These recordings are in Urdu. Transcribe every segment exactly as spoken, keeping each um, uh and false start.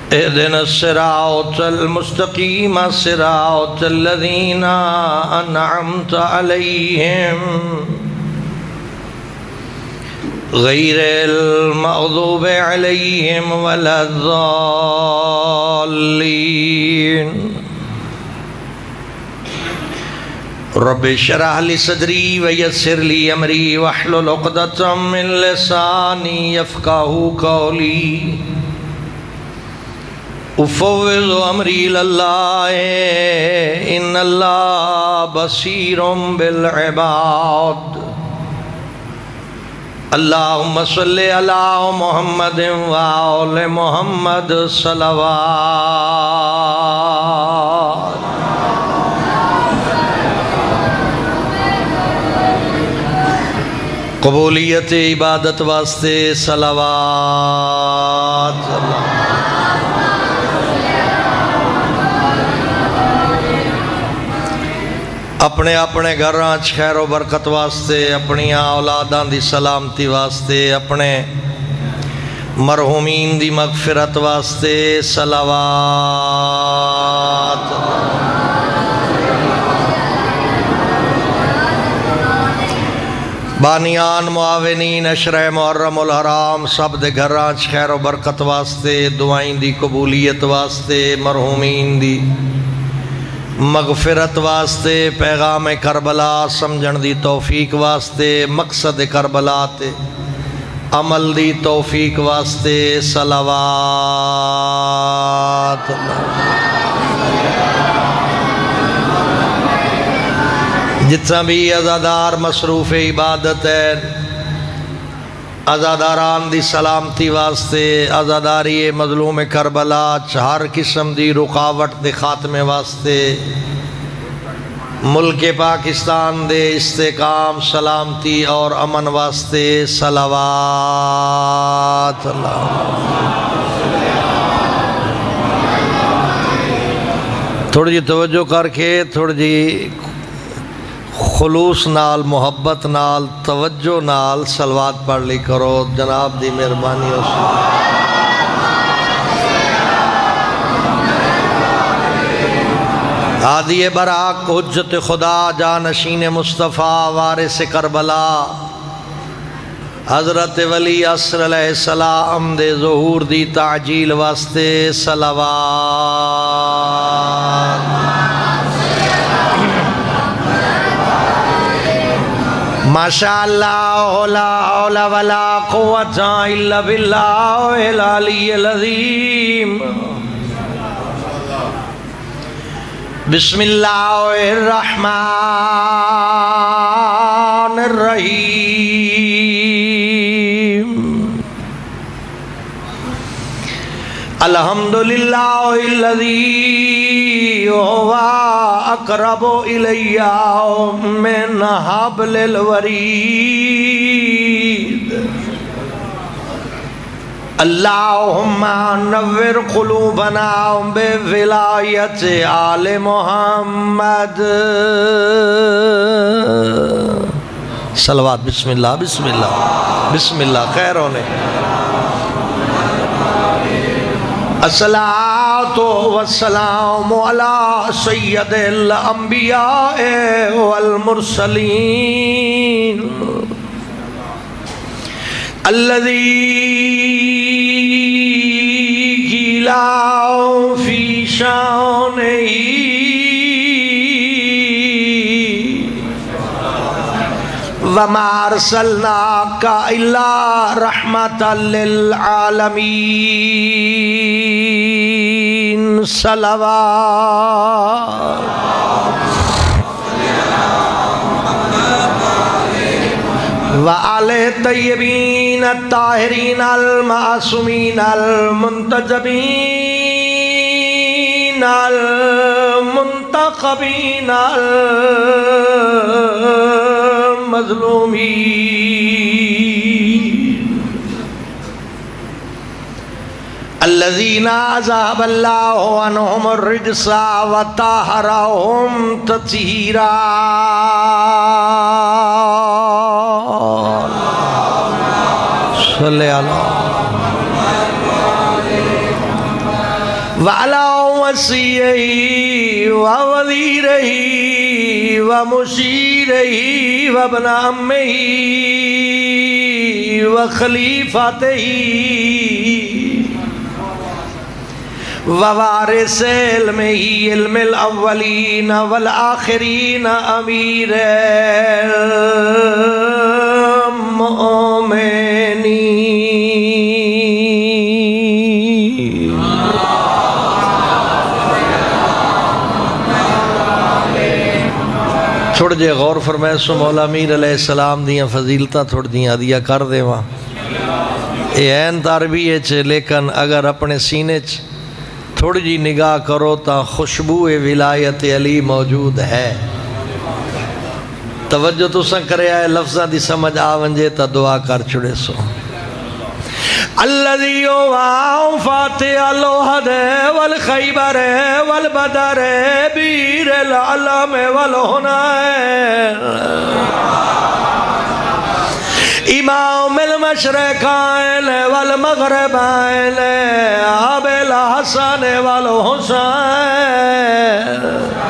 اهدنا الصراط المستقيم صراط الذين أنعمت عليهم غير المغضوب عليهم ولا الضالين رب اشرح لي صدري ويسر لي أمري واحلل عقدة من لساني يفقهوا قولي افوض امری اللہ ان اللہ بصیر بالعباد اللہم صلی علی محمد وآل محمد صلوات قبولیت عبادت واسطے صلوات اپنے اپنے گھراں خیر و برکت واسطے اپنی اولاداں دی سلامتی واسطے اپنے مرحومین دی مغفرت واسطے صلوات بانیان معاونین اشرح محرم الحرام سب دے گھراں خیر و برکت واسطے دعائیں دی قبولیت واسطے مرحومین دی مغفرت واسطے پیغام کربلا سمجھن دی توفیق واسطے مقصد کربلا تے عمل دی توفیق واسطے صلوات جتنا بھی عزادار مصروف عبادت ہے عزاداران دی سلامتی واسطے عزاداری مظلوم کربلا ہر قسم دی رکاوٹ دے خاتمے واسطے ملک پاکستان دے استحکام سلامتی اور امن واسطے صلوات اللہ تھوڑی جی توجہ کر کے تھوڑی جی خلوص نال محبت نال توجہ نال صلوات پڑھ لی کرو جناب دی مہربانی ہو ہادی براق حجت خدا جانشین مصطفیٰ وارث کربلا حضرت ولی عصر علیہ السلام دے ظہور دی تعجیل واسطے صلوات ماشاءاللہ لا حول ولا قوة الا باللہ العلی العظیم بسم اللہ الرحمن الرحیم الحمدللہ الذی هو اقرب الی من حبل الورید اللہم نور قلوبنا بولایت آل محمد صلوات بسم اللہ بسم اللہ بسم اللہ خیر ہونے الصلاة والسلام على سید الانبیاء والمرسلین الذي قيل في شانه وما أرسلناك إلا رحمة للعالمين صلوات وآل طیبین الطاہرین المعصومین المنتجبین المنتخبین المظلومین الذین عذاب اللہ عنہم الرجس وطہرہم تطہیرا صلی اللہ وعلى وصيه ووزيره ومشيره وابن عمه وخليفته ووارث علمه علم الاولين والآخرين امیر المؤمنین. تھوڑ جے غور فرمائے سو مولا امیر علیہ السلام دیاں فضیلتہ تھوڑ دیاں عدیہ کر دے وہاں اے این تربیہ چے، لیکن اگر اپنے سینے چ تھوڑی جی نگاہ کرو تا خوشبو ولایت علی موجود ہے. توجہ تو سن کرے آئے لفظہ دی سمجھ آونجے تا دعا کر چھڑے سو. الذي يوعى فاتح الوحد والخيبر والبدر بير العلم والهنائر امام المشرقين والمغربين ابي الحسن والحسين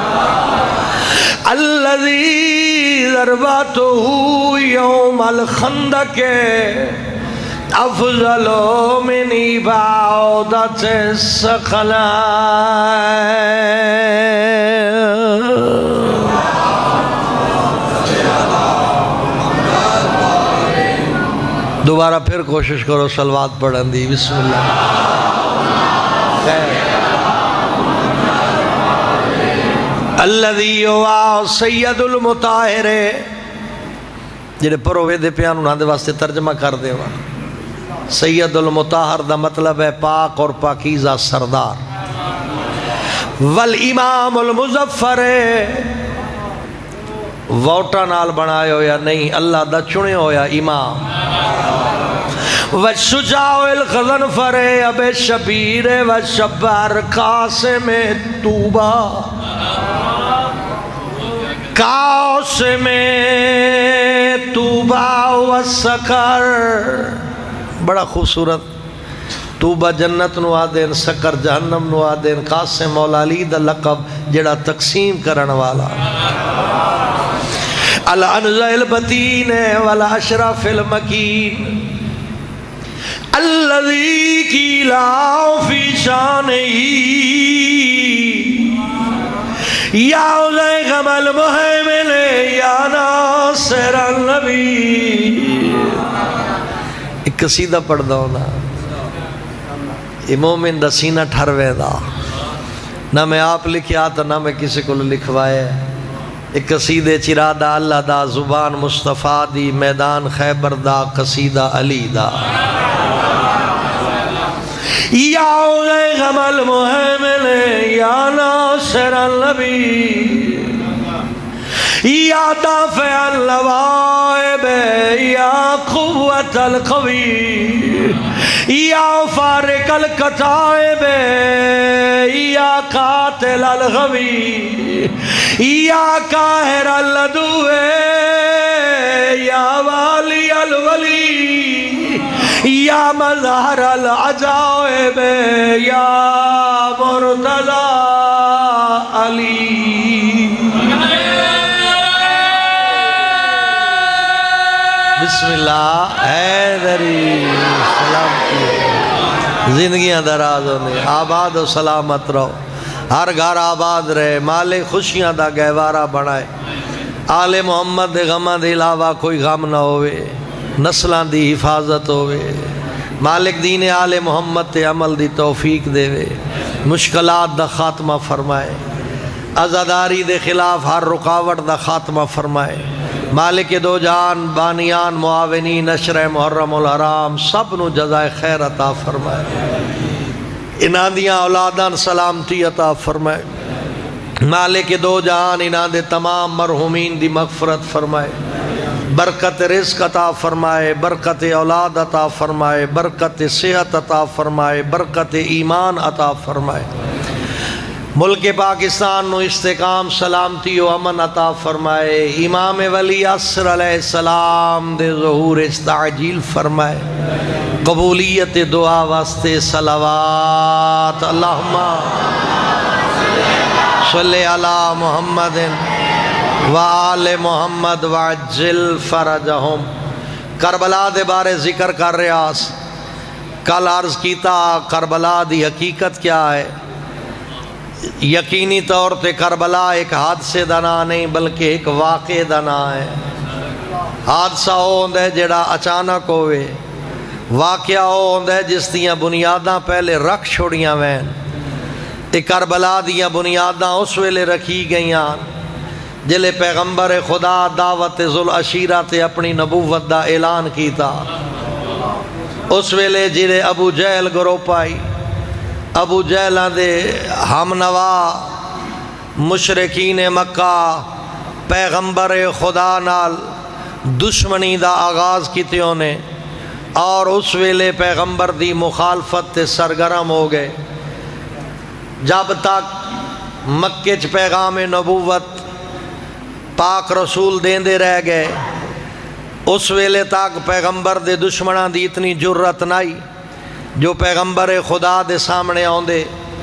الذي ضربته يوم الخندق افضل من عبادت الثقلين. دوبارہ پھر کوشش کرو صلوات پڑھن دی. بسم اللہ. الذی یوا سید المطاہر جڑے پروے دے پیان انہاں دے واسطے ترجمہ کر دے وا. سید المطاہر دا مطلب ہے پاک اور پاکیزہ سردار. والامام المظفر ووٹا نال بنائے ہو یا نہیں، اللہ دا چنے ہو یا امام. والشجاع الغضنفر اب شبیر والشبار قاسم توبہ قاسم توبہ والسکر. بڑا خوبصورت. توبہ جنت نو آدین، سکر جہنم نو آدین. قاسم مولا علی دا لقب جڑا تقسیم کرن والا. الانزع البتین والاشرف المکین الذی قیلا فی شانہی یا غم المحمل یا ناصر النبی. ایک قصیدہ پڑھ دو نا، یہ مومن دا سینہ ٹھروے دا. نہ میں آپ لکھیا تو نہ میں کسی کو لکھوائے. ایک قصیدے چرادہ اللہ دا، زبان مصطفیٰ دی، میدان خیبر دا، قصیدہ علی دا. یا غم المحمل یا ناصر النبی یا دافع اللوائب یا قوت القوی یا فارق القطائب یا قاتل الغوی یا قاہر اللدو یا والی الولی یا مظہر العجائب یا مرتضی علی. بسم اللہ. حیدری سلام کی زندگیاں دراز ہونے، آباد و سلامت رہو، ہر گھر آباد رہے، مالک خوشیاں دا گہوارہ بنائے. آل محمد دے غماں دے علاوہ کوئی غم نہ ہوئے، نسلان دی حفاظت ہوئے. مالک دین آل محمد تے عمل دی توفیق دے وے، مشکلات دا خاتمہ فرمائے، عزاداری دے خلاف ہر رکاوٹ دا خاتمہ فرمائے. مالک دو جان، بانیان، معاونین، نشر محرم الحرام سب نو جزائے خیر عطا فرمائے. انہاں دیاں اولادان سلامتی عطا فرمائے. مالک دو جان انہاں دے تمام مرحومین دی مغفرت فرمائے. برکت رزق عطا فرمائے، برکت اولاد عطا فرمائے، برکت صحت عطا فرمائے، برکت ایمان عطا فرمائے. ملک پاکستان نو استحکام سلامتی و امن عطا فرمائے، امام ولی عصر علیہ السلام دے ظہور استعجیل فرمائے، قبولیت دعا واسطے صلوات، اللہم صلی علی محمد وآل محمد وعجل فرجہم۔ کربلا دے بارے ذکر کر رہا، کل عرض کیتا کربلا دی حقیقت کیا ہے؟ یقینی طور تے کربلا ایک حادثے دا نام نہیں بلکہ ایک واقعے دا نام ہے۔ حادثہ ہو ہوندہ ہے جڑا اچانک ہوئے، واقعہ ہو ہوندہ ہے جس دیاں بنیاداں پہلے رکھ چھوڑیاں وین۔ تے کربلا دیاں بنیاداں اس ویلے رکھی گئیاں جلے پیغمبر خدا دعوت ذوالعشیرہ تے اپنی نبوت دا اعلان کیتا۔ اس ویلے جلے ابو جہل گروہ پائی، ابو جہلہ دے ہم نوا مشرکین مکہ پیغمبر خدا نال دشمنی دا آغاز کیتے نے، اور اس ویلے پیغمبر دی مخالفت تے سرگرم ہو گئے۔ جب تک مکہ چ پیغام نبوت پاک رسول دیندے رہ گئے، اس ویلے تک پیغمبر دے دشمناں دی اتنی جرت نہیں جو پیغمبر خدا دے سامنے آندے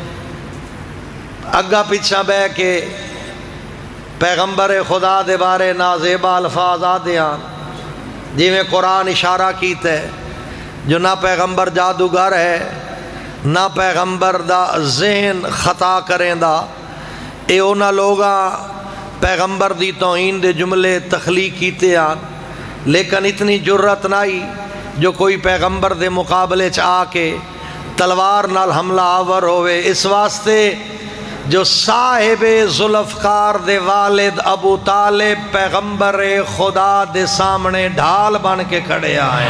اگا پیچھا بے کے پیغمبر خدا دے بارے نازیبا الفاظ آدیاں، جی میں قرآن اشارہ کیتا ہے جو نہ پیغمبر جادوگر ہے نہ پیغمبر دا ذہن خطا کریں دا، اے اونا لوگا پیغمبر دی توہین دے جملے تخلیق کیتے ہیں، لیکن اتنی جرت نہیں جو کوئی پیغمبر دے مقابلے چ آ کے تلوار نال حملہ آور ہوئے۔ اس واسطے جو صاحب ذوالفقار دے والد ابو طالب پیغمبر خدا دے سامنے ڈھال بن کے کھڑے آئے۔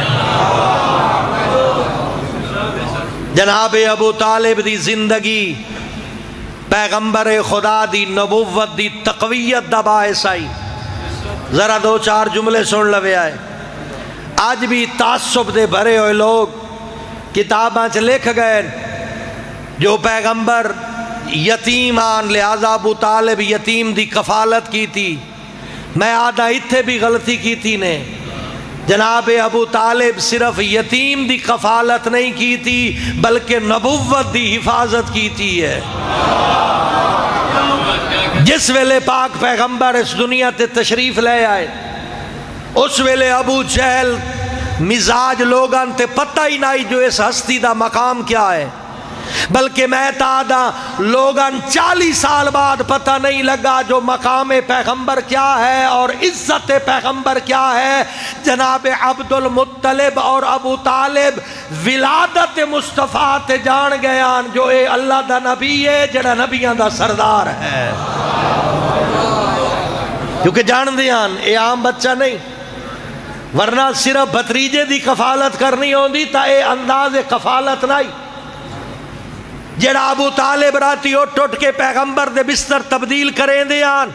جناب ابو طالب دی زندگی پیغمبر خدا دی نبوت دی تقویت دا باعث آئی۔ ذرا دو چار جملے سن لوے آئے۔ آج بھی تعصب دے بھرے ہوئے لوگ کتاباں چ لکھ گئے جو پیغمبر یتیم آن لہذا ابو طالب یتیم دی کفالت کی تھی۔ میں آدھا اتھے بھی غلطی کی تھی نے، جناب ابو طالب صرف یتیم دی کفالت نہیں کی تھی بلکہ نبوت دی حفاظت کی تھی ہے۔ جس ویلے پاک پیغمبر اس دنیا تے تشریف لے آئے، اس ویلے ابو جہل مزاج لوگاں تے پتہ ہی نہیں جو اس ہستی دا مقام کیا ہے، بلکہ میں تادا لوگاں چالیس سال بعد پتہ نہیں لگا جو مقام پیغمبر کیا ہے اور عزت پیغمبر کیا ہے۔ جناب عبد المطلب اور ابو طالب ولادت مصطفیٰ تے جان گیان جو اے اللہ دا نبی ہے جڑا نبیاں دا سردار ہے، کیونکہ جان دیان اے عام بچہ نہیں، ورنہ صرف بھتریجے دی کفالت کرنی ہوندی تا اے انداز کفالت نہیں۔ جڑا ابو طالب راتی اٹھ اٹھ کے پیغمبر دے بستر تبدیل کریں دیان،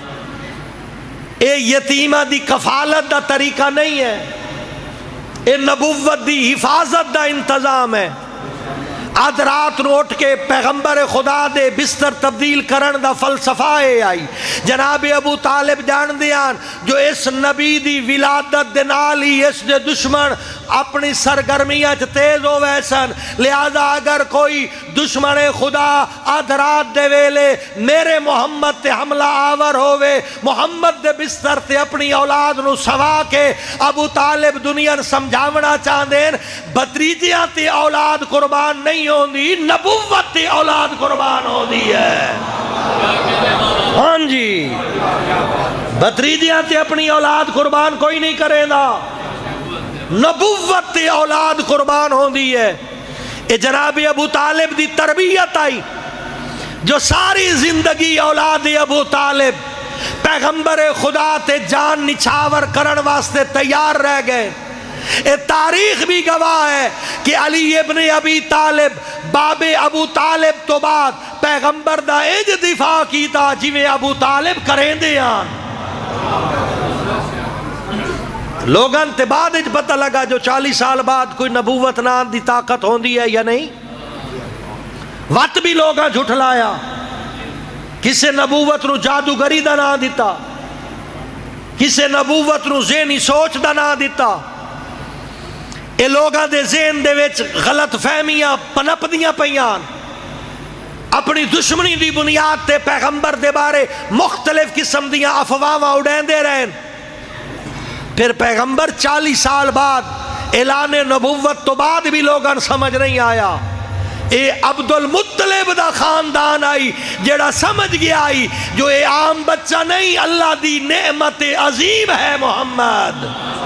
اے یتیمہ دی کفالت دا طریقہ نہیں ہے، اے نبوت دی حفاظت دا انتظام ہے۔ آدھ رات نو اٹھ کے پیغمبر خدا دے بستر تبدیل کرن دا فلسفہ ہے آئی۔ جناب ابو طالب جان دیان جو اس نبی دی ولادت دے نالی اس دے دشمن اپنی سرگرمیاں چ تیز ہو ویسن، لہذا اگر کوئی دشمن خدا آدھ رات دے ویلے میرے محمد تے حملہ آور ہوئے، محمد دے بستر تے اپنی اولاد نو سوا کے ابو طالب دنیا سمجھاونا چاندین بھتریجیاں تے اولاد قربان نہیں ہوندی، نبوت تے اولاد قربان ہوندی ہے۔ ہاں جی، بھتریجیاں تے اپنی اولاد قربان کوئی نہیں کرے دا، نبوت تے اولاد قربان ہوندی ہے۔ اے جناب ابو طالب دی تربیت آئی جو ساری زندگی اولاد ابو طالب پیغمبر خدا تے جان نچھاور کرن واسطے تیار رہ گئے۔ اے تاریخ بھی گواہ ہے کہ علی ابن ابی طالب باب ابو طالب تو بعد پیغمبر دا اج دفاع کیتا جویں ابو طالب کریں دے آن۔ لوگاں تے بعد اج پتہ لگا جو چالیس سال بعد کوئی نبوت نام دی طاقت ہوندی ہے یا نہیں، وقت بھی لوگاں جھٹلایا، کسے نبوت نو جادوگری دا نام دیتا، کسے نبوت نو ذہنی سوچ دا نام دیتا. اے لوگاں دے ذہن دے وچ غلط فہمیاں پنپ دیاں پیان، اپنی دشمنی دی بنیاد تے پیغمبر دے بارے مختلف قسم دیاں افواہاں اڑین دے رہن. پھر پیغمبر چالیس سال بعد اعلان نبوت تو بعد بھی لوگاں سمجھ نہیں آیا. اے عبد المطلب دا خاندان آئی جیڑا سمجھ گیا آئی جو اے عام بچہ نہیں، اللہ دی نعمت عظیم ہے محمد.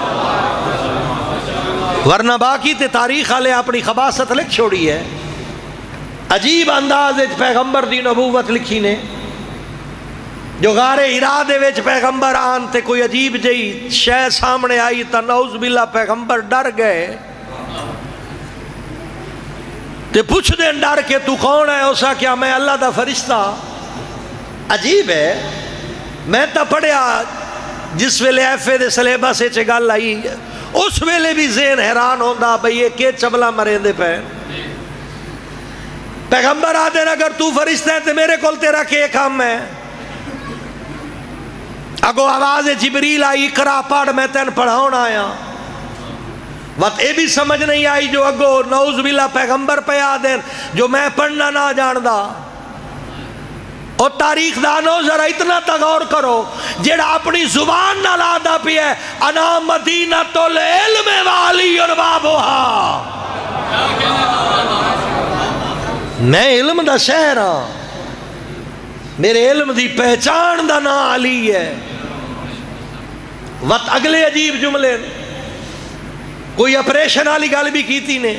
ورنہ باقی تے تاریخ والے اپنی خباثت لکھ چھوڑی ہے. عجیب انداز پیغمبر دی نبوت لکھی نے. جو غار ہرا دے وچ پیغمبر آن تے کوئی عجیب جئی شے سامنے آئی تا نعوذ باللہ پیغمبر ڈر گئے تے پوچھ دیں ڈر کے تو کون ہے؟ اسا کیا میں اللہ دا فرشتہ. عجیب ہے. میں تا پڑھیا جس ویلے ایف اے دے سلیبس سے گل آئی اس ویلے بھی ذہن حیران ہوندا بھئی یہ کہ چبلا مرے دے پہ. پیغمبر آدھے اگر تو فرشتہ ہے تو میرے کول تیرا کیا کام ہے؟ اگو آواز جبریل آئی اقرا پڑھ میں تین پڑھاؤن آیا. وقت اے بھی سمجھ نہیں آئی جو اگو نعوذ باللہ پیغمبر پہ آدھیں جو میں پڑھنا نہ جاندہ. اور تاریخ دانو ذرا اتنا تغور کرو جیڑا اپنی زبان نہ لادا پی ہے انا مدینۃ العلم والی اربابوہا، میں علم دا شہر ہاں، میرے علم دی پہچان دا نا علی ہے. وقت اگلے عجیب جملے کوئی اپریشن والی گل بھی کیتی نے.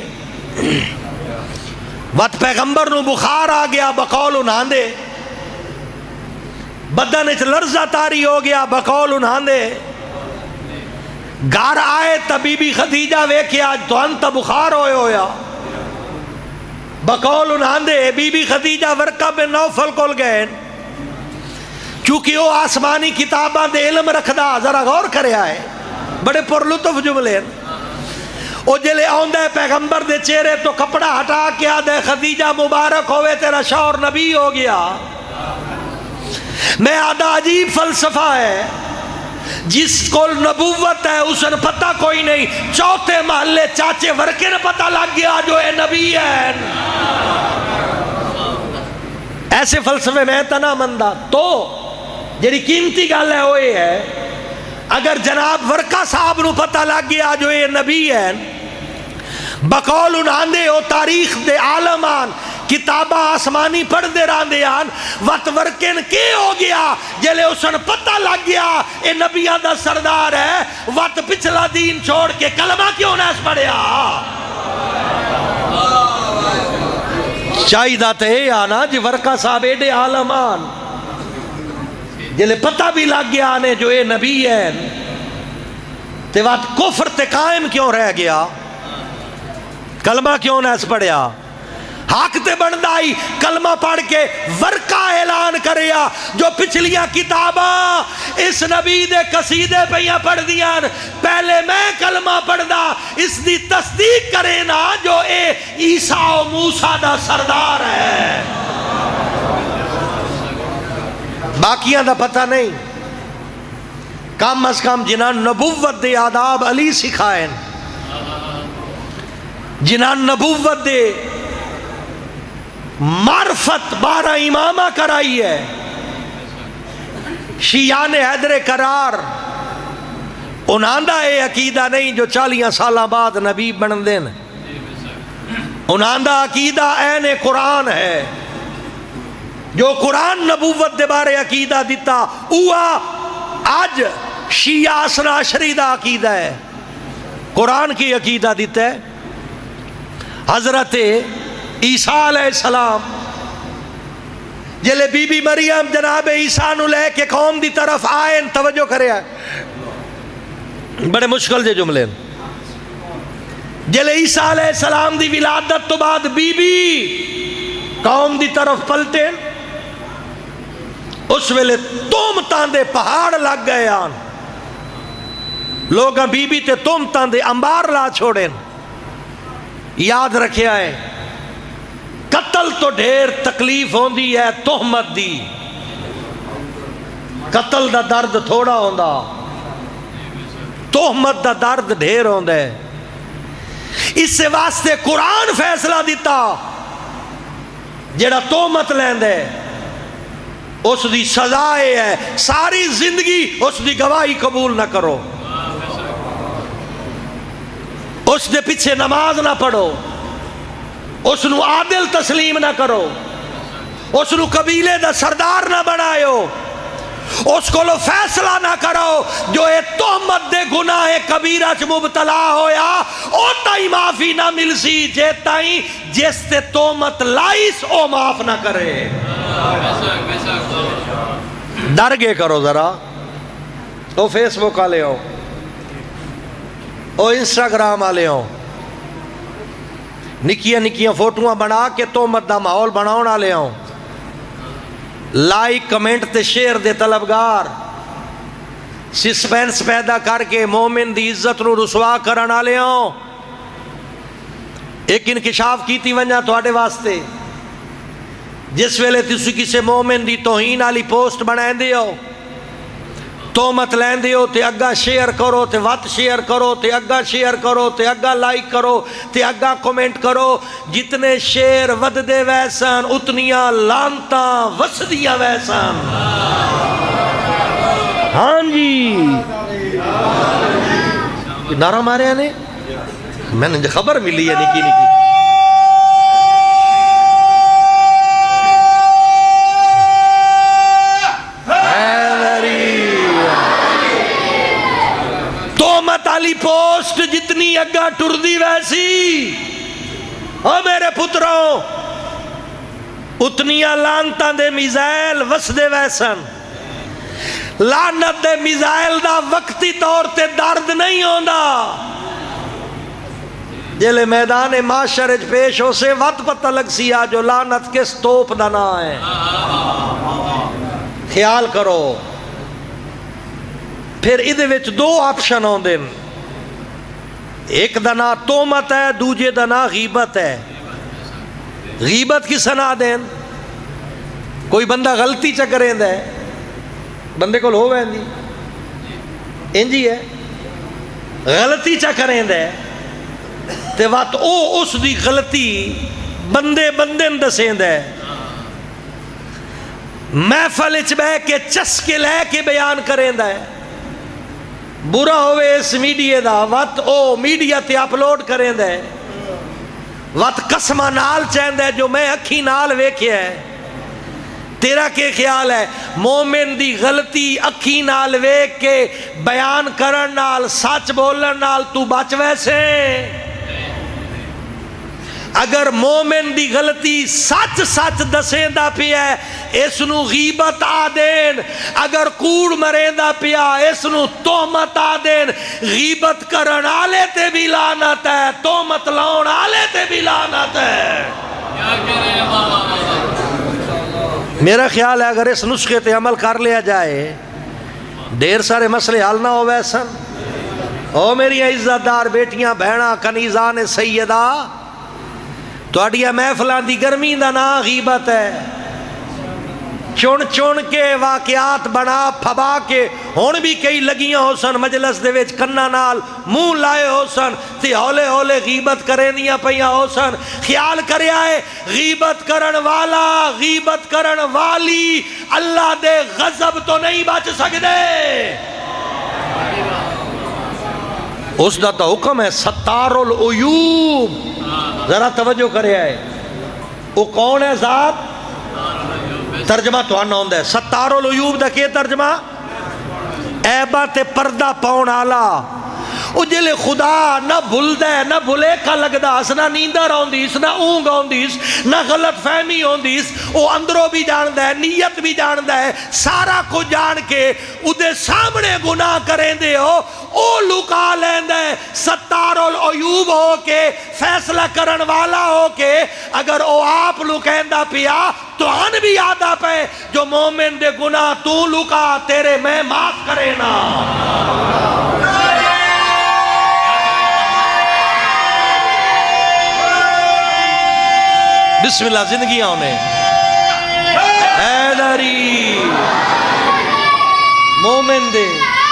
وقت پیغمبر نو بخار آ گیا بقول انہاں دے، بدن اچ لرزہ تاری ہو گیا بقول انہاں دے. گھر آئے تا بی بی خدیجہ ویکھے آج تو انتا بخار ہوئے ہویا بقول انہاں دے. بی بی خدیجہ ورقہ بن نوفل کول گئے چونکہ وہ آسمانی کتاباں دے علم رکھدا. ذرا غور کرے آئے بڑے پرلطف جملے. او جلے آندہ ہے پیغمبر دے چہرے تو کپڑا ہٹا کے آدھے خدیجہ مبارک ہوئے تیرا شوہر نبی ہو گیا. میں آدھا عجیب فلسفہ ہے. جس کو نبوت ہے اس نے پتہ کوئی نہیں، چوتھے محلے چاچے ورکے نے پتہ لگ گیا جو اے نبی ہے. ایسے فلسفے میں تنا مندہ. تو جڑی قیمتی گل ہے وہ یہ ہے اگر جناب ورکا صاحب نو پتہ لگ گیا جو اے نبی ہے بقول انہاں دے او تاریخ دے عالمان کتابہ آسمانی پڑھ دے رہاں دے آن وقت ورکن کے ہو گیا جلے اسن پتہ لگ گیا اے نبیان دا سردار ہے. وقت پچھلا دین چھوڑ کے کلمہ کیوں نیس پڑھیا؟ چاہی دا تے اے آنا جی ورکا صاحب ایڈے عالمان جلے پتہ بھی لگ گیا آنے جو اے نبی ہے تے وقت کفر تے قائم کیوں رہ گیا؟ کلمہ کیوں نیس پڑھیا؟ حق تے بندائی کلمہ پڑھ کے ورقہ اعلان کریا جو پچھلیاں کتاباں اس نبی دے قصیدے پہیاں پڑھ دیاں پہلے میں کلمہ پڑھ دا اس دی تصدیق کرے نا جو اے عیسیٰ و موسیٰ دا سردار ہے. باقیاں دا پتہ نہیں. کم از کم جنہاں نبوت دے آداب علی سکھائیں، جنہاں نبوت دے معرفت بارہ امامہ کرائی ہے. شیعان حیدر قرار انہاں دا اے عقیدہ نہیں جو چالیاں سالہ بعد نبی بن دین. انہاں دا عقیدہ عین قرآن ہے. جو قرآن نبوت دے بارے عقیدہ دیتا اوہ آج شیعہ اثنا عشری دا عقیدہ ہے. قرآن کی عقیدہ دیتا ہے. حضرت عیسیٰ علیہ السلام جلے بی بی مریم جناب عیسیٰ نو لے کے قوم دی طرف آئے توجہ کرے آئے بڑے مشکل جے جملے. جلے عیسیٰ علیہ السلام دی ولادت تو بعد بی بی قوم دی طرف پلٹے اس ویلے تومتاں دے پہاڑ لگ گئے آن. لوگاں بی بی تے تومتاں دے انبار لا چھوڑیں. یاد رکھے آئے قتل تو ڈھیر تکلیف ہوندی ہے تہمت دی. قتل دا درد تھوڑا ہوندا، تہمت دا درد ڈھیر ہوندا ہے۔ اس سے واسطے قرآن فیصلہ دیتا جیڑا تہمت لیندے اس دی سزا ہے ساری زندگی اس دی گواہی قبول نہ کرو، اس دے پیچھے نماز نہ پڑھو، اس نو عادل تسلیم نہ کرو، اس نو قبیلے دا سردار نہ بنایو، اس کو لو فیصلہ نہ کرو جو اے تہمت دے گناہ کبیرہ چ مبتلا ہویا او تائی معافی نہ مل سی جے تائی جس تے تہمت لائیس او معاف نہ کرے۔ ڈر گے کرو ذرا، او فیس بک آلے ہو، او انسٹاگرام آلے ہو، نکیاں نکیاں فوٹواں بنا کے تہمت دا ماحول بناؤن آلے ہو، لائک کمنٹ تے شیئر دے طلبگار، سسپینس پیدا کر کے مومن دی عزت نو رسوا کرن آلے ہوں۔ ایک انکشاف کیتی ونجا تواڈے واسطے، جس ویلے تسی کسے مومن دی توہین والی پوسٹ بنائیں دے ہو، تہمت لین دے ہو تے اگا شیئر کرو تے وات شیئر کرو تے اگا شیئر کرو تے اگا لائک کرو تے اگا کومنٹ کرو، جتنے شیئر ود دے ویسن اتنیاں لانتاں وسدیاں ویسن۔ ہاں جی نعرہ مارے نے، میں نے خبر ملی ہے نکی نکی۔ تہمت علی پوسٹ جتنی اگا ٹردی ویسی، او میرے پتروں اتنیاں لانتاں دے میزائل وسدے ویسن۔ لعنت دے میزائل دا وقتی طور تے درد نہیں ہوندا، جلے میدان معاشرے پیش ہو سے وقت پتہ لگ سیا جو لعنت کس توپ دا نا ہے۔ خیال کرو۔ پھر ادھے وچ دو آپشن ہوں دن، ایک دنا تہمت ہے، دوجے دنا غیبت ہے۔ غیبت کی سنا دین، کوئی بندہ غلطی چا کریں دے، بندے کو لو ویندی انجی ہے، غلطی چا کریں دے تے وات او اس دی غلطی بندے بندے دسیں دے، محفل اچ بے کے چسکے لے کے بیان کریں دے، برا ہوئے اس میڈیا دا وات او میڈیا تے اپلوڈ کریں دے، وات قسمہ نال چین دے جو میں اکھی نال ویکھے ہے۔ تیرا کے خیال ہے مومن دی غلطی اکھی نال ویکھ کے بیان کرن نال سچ بولن نال تو بچ ویسے؟ اگر مومن دی غلطی سچ سچ دسیں دا پیا ہے اس نو غیبت آدین، اگر کوڑ مریں دا پیا اس نو تہمت آدین۔ غیبت کرن آلے تے بھی لعنت ہے، تہمت لاؤن آلے تے بھی لعنت ہے۔ میرا خیال ہے اگر اس نسخے تے عمل کر لیا جائے ڈیر سارے مسئلے حل نہ ہو ویسن۔ او میری عزت دار بیٹیاں بہناں کنیزان سیدہ، تو اڈیا محفلان دی گرمی دا نا غیبت ہے۔ چون چون کے واقعات بنا پھبا کے ہون بھی کئی لگیاں ہو سن مجلس دے وچ کنہ نال منہ لائے ہو سن تے ہولے ہولے غیبت کریں دیا پہیاں ہو سن۔ خیال کرے آئے غیبت کرن والا غیبت کرن والی اللہ دے غضب تو نہیں بچ سکدے۔ اس دا تا حکم ہے ستار العیوب، ذرا توجہ کرے آئے وہ کون ہے ذات؟ ترجمہ تو آنا ہوندہ ہے ستار العیوب دا کیا ترجمہ؟ عیبہ تے پردہ پاؤن آلا، اجلے خدا نہ بھول دے نہ بھولے کا لگ دا اس نہ نیندہ روندیس نہ اونگ ہوندیس نہ غلط فہمی ہوندیس، او اندروں بھی جان دے نیت بھی جان دے سارا کو جان کے ادھے سامنے گناہ کریں دے ہو او لکا لین دے ستار العیوب ہو کے فیصلہ کرن والا ہو کے اگر او آپ لکین دا پیا تو ہن بھی آدھا پہ جو مومن دے گناہ تو لکا تیرے میں معاف کرے نا۔ بسم اللہ زندگیاں ہونے حیدری مومن دے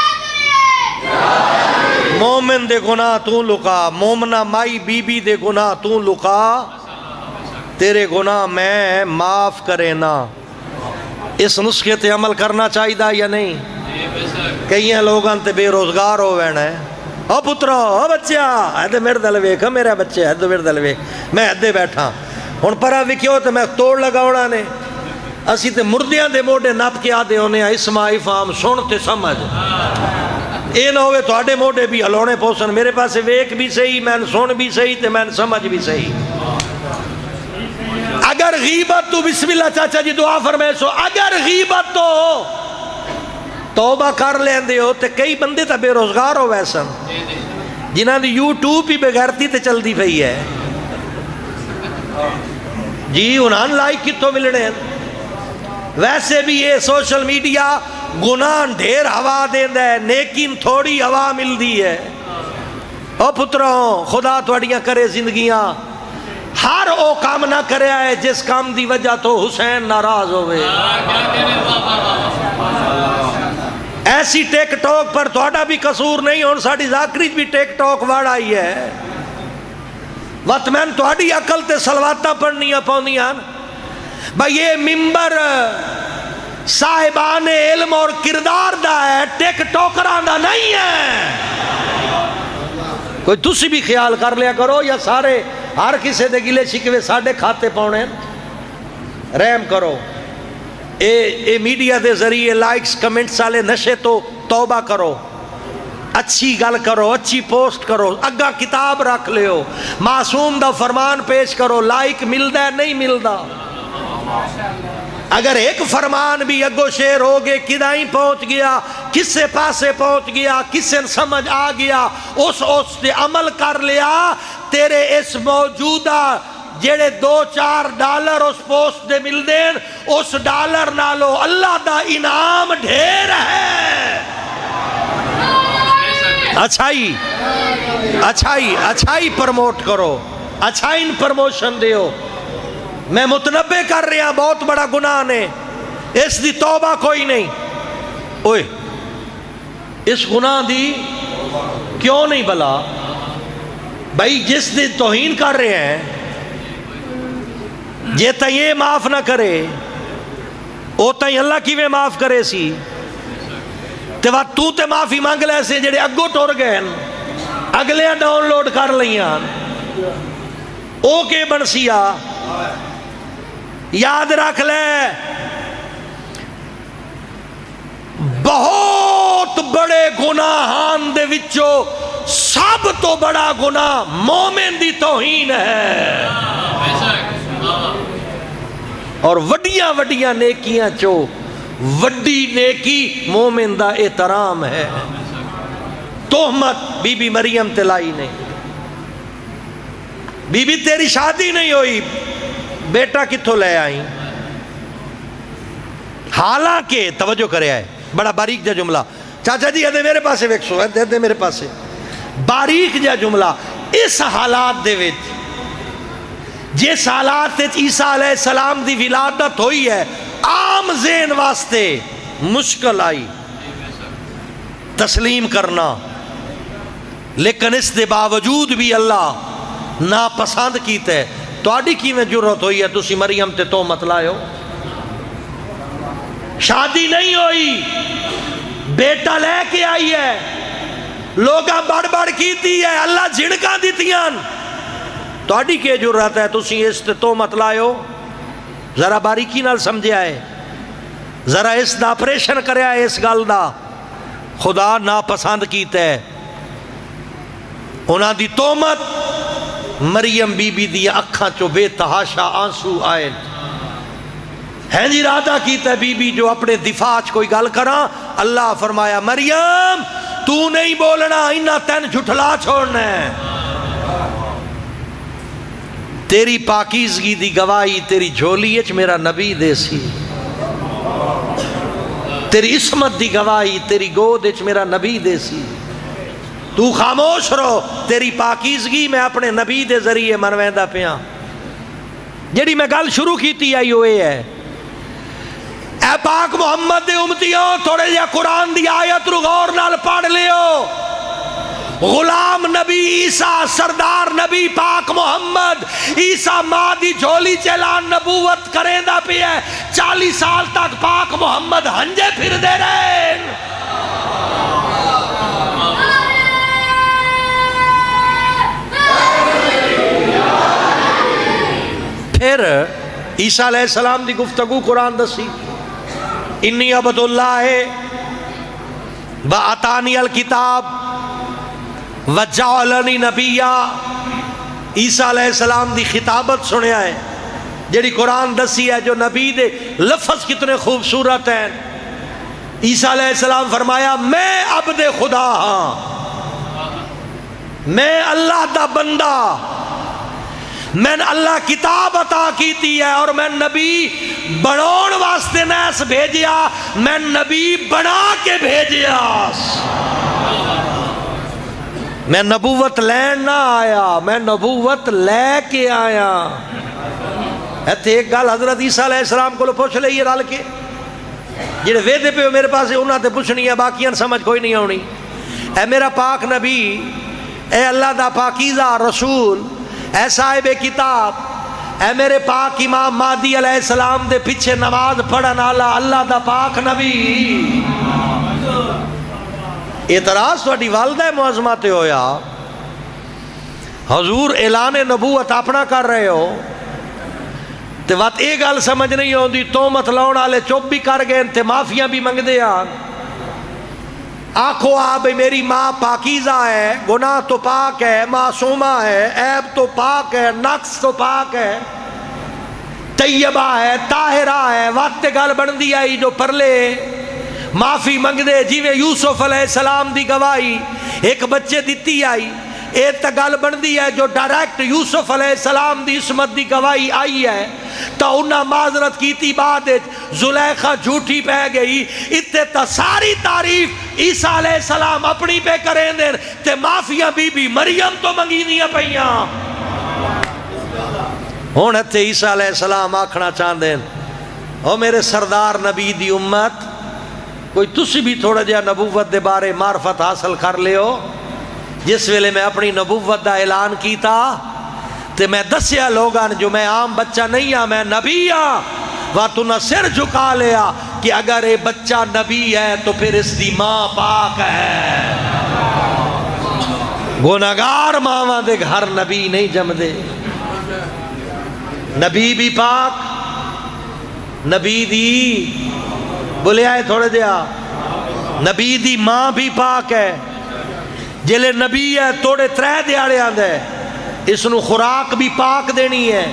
مومن دے گناہ تو لکا، مومنہ مائی بی بی دے گناہ تو لکا، تیرے گناہ میں معاف کرے نا۔ اس نسخے تے عمل کرنا چاہیے دا یا نہیں؟ کئی لوگاں تے بے روزگار ہو وینا ہے، او پترو او بچیا ایدے میرے دل ویکھ، میرے بچے ایدے میرے دل ویکھ، میں ایدے بیٹھا ہن پرا وکیو تے میں توڑ لگاونا نے، اسی تے مردیاں دے موڑے نپ کے آدھے ہونے ہیں اسماء افام سن تے سمجھ، اے نہ ہوئے تو آڑے موڑے بھی ہلونے پوسن، میرے پاس ویک بھی صحیح، میں سن بھی صحیح تے میں سمجھ بھی صحیح۔ اگر غیبت تو بسم اللہ چاچا جی دعا فرمائے سو، اگر غیبت تو توبہ کر لیندے ہو تے کئی بندے تا بے روزگار ہو ویسن جنہاں دی یوٹیوب ہی بغیرتی تے چل دی پئی ہے جی، انہاں لائک کتوں ملنے ہیں۔ ویسے بھی یہ سوشل میڈیا گناہ ڈھیر ہوا دیندہ ہے، نیکین تھوڑی ہوا مل دی ہے۔ او پتروں خدا توڑیاں کرے زندگیاں، ہر او کام نہ کرے آئے جس کام دی وجہ تو حسین ناراض ہوئے۔ ایسی ٹیک ٹاک پر توڑا بھی قصور نہیں، اور ساڑی ذاکری بھی ٹیک ٹاک واڑا ہی ہے۔ وقت میں توڑی عقل تے سلواتہ پڑھنیاں پاؤنیاں، بھئی یہ ممبر صاحبان علم اور کردار دا ہے، ٹیک ٹاکران دا نہیں ہے۔ کوئی تسی بھی خیال کر لیا کرو، یا سارے ہر کسے دے گلے شکوے ساڑھے کھاتے پاؤنے رحم کرو۔ اے, اے میڈیا دے ذریعے لائکس کمنٹ سالے نشے تو توبہ کرو، اچھی گل کرو، اچھی پوسٹ کرو، اگا کتاب رکھ لے ہو، معصوم دا فرمان پیش کرو، لائک مل دا نہیں مل دا۔ اگر ایک فرمان بھی اگو شیر ہوگے کدائیں پہنچ گیا، کس سے پاسے پہنچ گیا، کس سے سمجھ آ گیا، اس اس نے عمل کر لیا، تیرے اس موجودہ جیڑے دو چار ڈالر اس پوسٹ دے مل دین، اس ڈالر نالو اللہ دا انعام ڈھیر ہے۔ اچھائی اچھائی اچھائی پرموٹ کرو، اچھائی پرموشن دیو۔ میں متنبع کر رہا بہت بڑا گناہ نے، اس دی توبہ کوئی نہیں۔ اوئے اس گناہ دی کیوں نہیں بلا؟ بھائی جس دی توہین کر رہے ہیں یہ تا یہ معاف نہ کرے، او تا اللہ کی میں معاف کرے سی، تے وقت تو تے معافی مانگ لے سے جڑے اگو ٹور گئے اگلے ڈاؤن لوڈ کر لیاں، او کے بنسیا یاد رکھ لے، بہت بڑے گناہان دے وچو سب تو بڑا گناہ مومن دی توہین ہے، اور وڈیاں وڈیاں نیکیاں چو وڈی نیکی مومن دا احترام ہے۔ تہمت بی بی مریم تلائی نے، بی بی تیری شادی نہیں ہوئی، بیٹا کتھو لے آئیں؟ حالانکہ توجہ کرے آئے، بڑا باریک جا جملہ، چاچا جی ادھے میرے پاسے ویکسو، ادھے میرے پاسے باریک جا جملہ، اس حالات دے وچ جس حالات تے عیسیٰ علیہ السلام دی ولادت ہوئی ہے، عام ذہن واسطے مشکل آئی تسلیم کرنا، لیکن اس دے باوجود بھی اللہ ناپسند کیتے ہے۔ تو آڈی کی میں جرت ہوئی ہے تسی مریم تے تو مت لائے ہو؟ شادی نہیں ہوئی، بیٹا لے کے آئی ہے، لوگاں بڑھ بڑھ کیتی ہے، اللہ جھڑکاں دیتیاں، تو آڈی کے جرت ہے تسی اس تے تو مت لائے ہو؟ ذرا باریکی نال سمجھے آئے، ذرا اس دا اپریشن کرے آئے، اس گل دا خدا ناپسند کیتے ہے۔ انہاں دی تومت مریم بی بی دی اکھاں چو بے تحاشا آنسو آئے ہیں جی، ارادہ کیتا ہے بی بی جو اپنے دفاع چ کوئی گل کراں، اللہ فرمایا مریم تو نہیں بولنا، انہاں تین جھٹلا چھوڑنا ہے، تیری پاکیزگی دی گواہی تیری جھولی اچ میرا نبی دے سی، تیری عصمت دی گواہی تیری گود اچ میرا نبی دے سی، تو خاموش رہو، تیری پاکیزگی میں اپنے نبی دے ذریعے منویندہ پیاں۔ جڑی میں گل شروع کیتی آئی ہوئے ہے، اے پاک محمد دے امتیوں تھوڑے جا قرآن دی آیت رو غور نال پڑھ لیو. غلام نبی عیسیٰ سردار نبی پاک محمد عیسیٰ ماں دی جھولی چلان نبوت کریں دا پی ہے. چالی سال تک پاک محمد ہنجے پھر دے رہے. پھر عیسیٰ علیہ السلام دی گفتگو قرآن دسی. انی عبد اللہ ہے وَأَتَانِيَ الْكِتَابِ وَجَعَلَنِي نَبِيًّا. عیسیٰ علیہ السلام دی خطابت سنیا ہے جیڑی قرآن دسی ہے جو نبی دے لفظ کتنے خوبصورت ہیں. عیسیٰ علیہ السلام فرمایا میں عبد خدا ہاں, میں اللہ دا بندہ, میں اللہ کتاب عطا کیتی ہے اور میں نبی بناؤن واسطے نیس بھیجیا, میں نبی بنا کے بھیجیا. میں نبوت لین نہ آیا, میں نبوت لے کے آیا. ایتھے ایک گل حضرت عیسیٰ علیہ السلام کو پوچھ لئیے رل کے, جڑے ویدے پہ میرے پاس انہاں تے پوچھنی ہے, باقیاں سمجھ کوئی نہیں آنی. اے میرا پاک نبی, اے اللہ دا پاکیزہ رسول, اے صاحب کتاب, اے میرے پاک امام مہدی علیہ السلام دے پیچھے نماز پڑھن والا اللہ دا پاک نبی. اعتراض تہاڈی والدہ معظمہ تے ہویا, حضور اعلان نبوت اپنا کر رہے ہو تے وقت ایک گل سمجھ نہیں ہوندی, تہمت لاؤن والے چپ بھی کر گئے تے معافیاں بھی منگ دے آن. آنکھو آ بھئی میری ماں پاکیزہ ہے, گناہ تو پاک ہے, معصومہ ہے, عیب تو پاک ہے, نقص تو پاک ہے, طیبہ ہے, طاہرہ ہے. وقت گل بندی آئی جو پرلے معافی منگ دے, جیویں یوسف علیہ السلام دی گواہی ایک بچے دیتی آئی, ایک تا گل بندی ہے جو ڈائریکٹ یوسف علیہ السلام دی عصمت دی گواہی آئی ہے تا انہاں معذرت کیتی. بعد زلیخا جھوٹی پہ گئی, اتے تا ساری تعریف عیسیٰ علیہ السلام اپنی پہ کریں دیں تے معافیاں بی بی مریم تو منگی دیا پہیاں. ہون اتے عیسیٰ علیہ السلام آکھنا چاہن دیں, او میرے سردار نبی دی امت, کوئی تسی بھی تھوڑا جا نبوت دے بارے معرفت حاصل کر لے ہو. جس ویلے میں اپنی نبوت دا اعلان کیتا تے میں دسیا لوگاں جو میں عام بچہ نہیں ہاں, میں نبی ہاں. واتو نہ سر جھکا لیا کہ اگر یہ بچہ نبی ہے تو پھر اس دی ماں پاک ہے. گناہگار ماواں دے گھر نبی نہیں جم دے. نبی بھی پاک, نبی دی بولے آئے تھوڑے دیا, نبی دی ماں بھی پاک ہے. جلے نبی ہے توڑے ترے دیاڑے آندے, اس نو خوراک بھی پاک دینی ہے,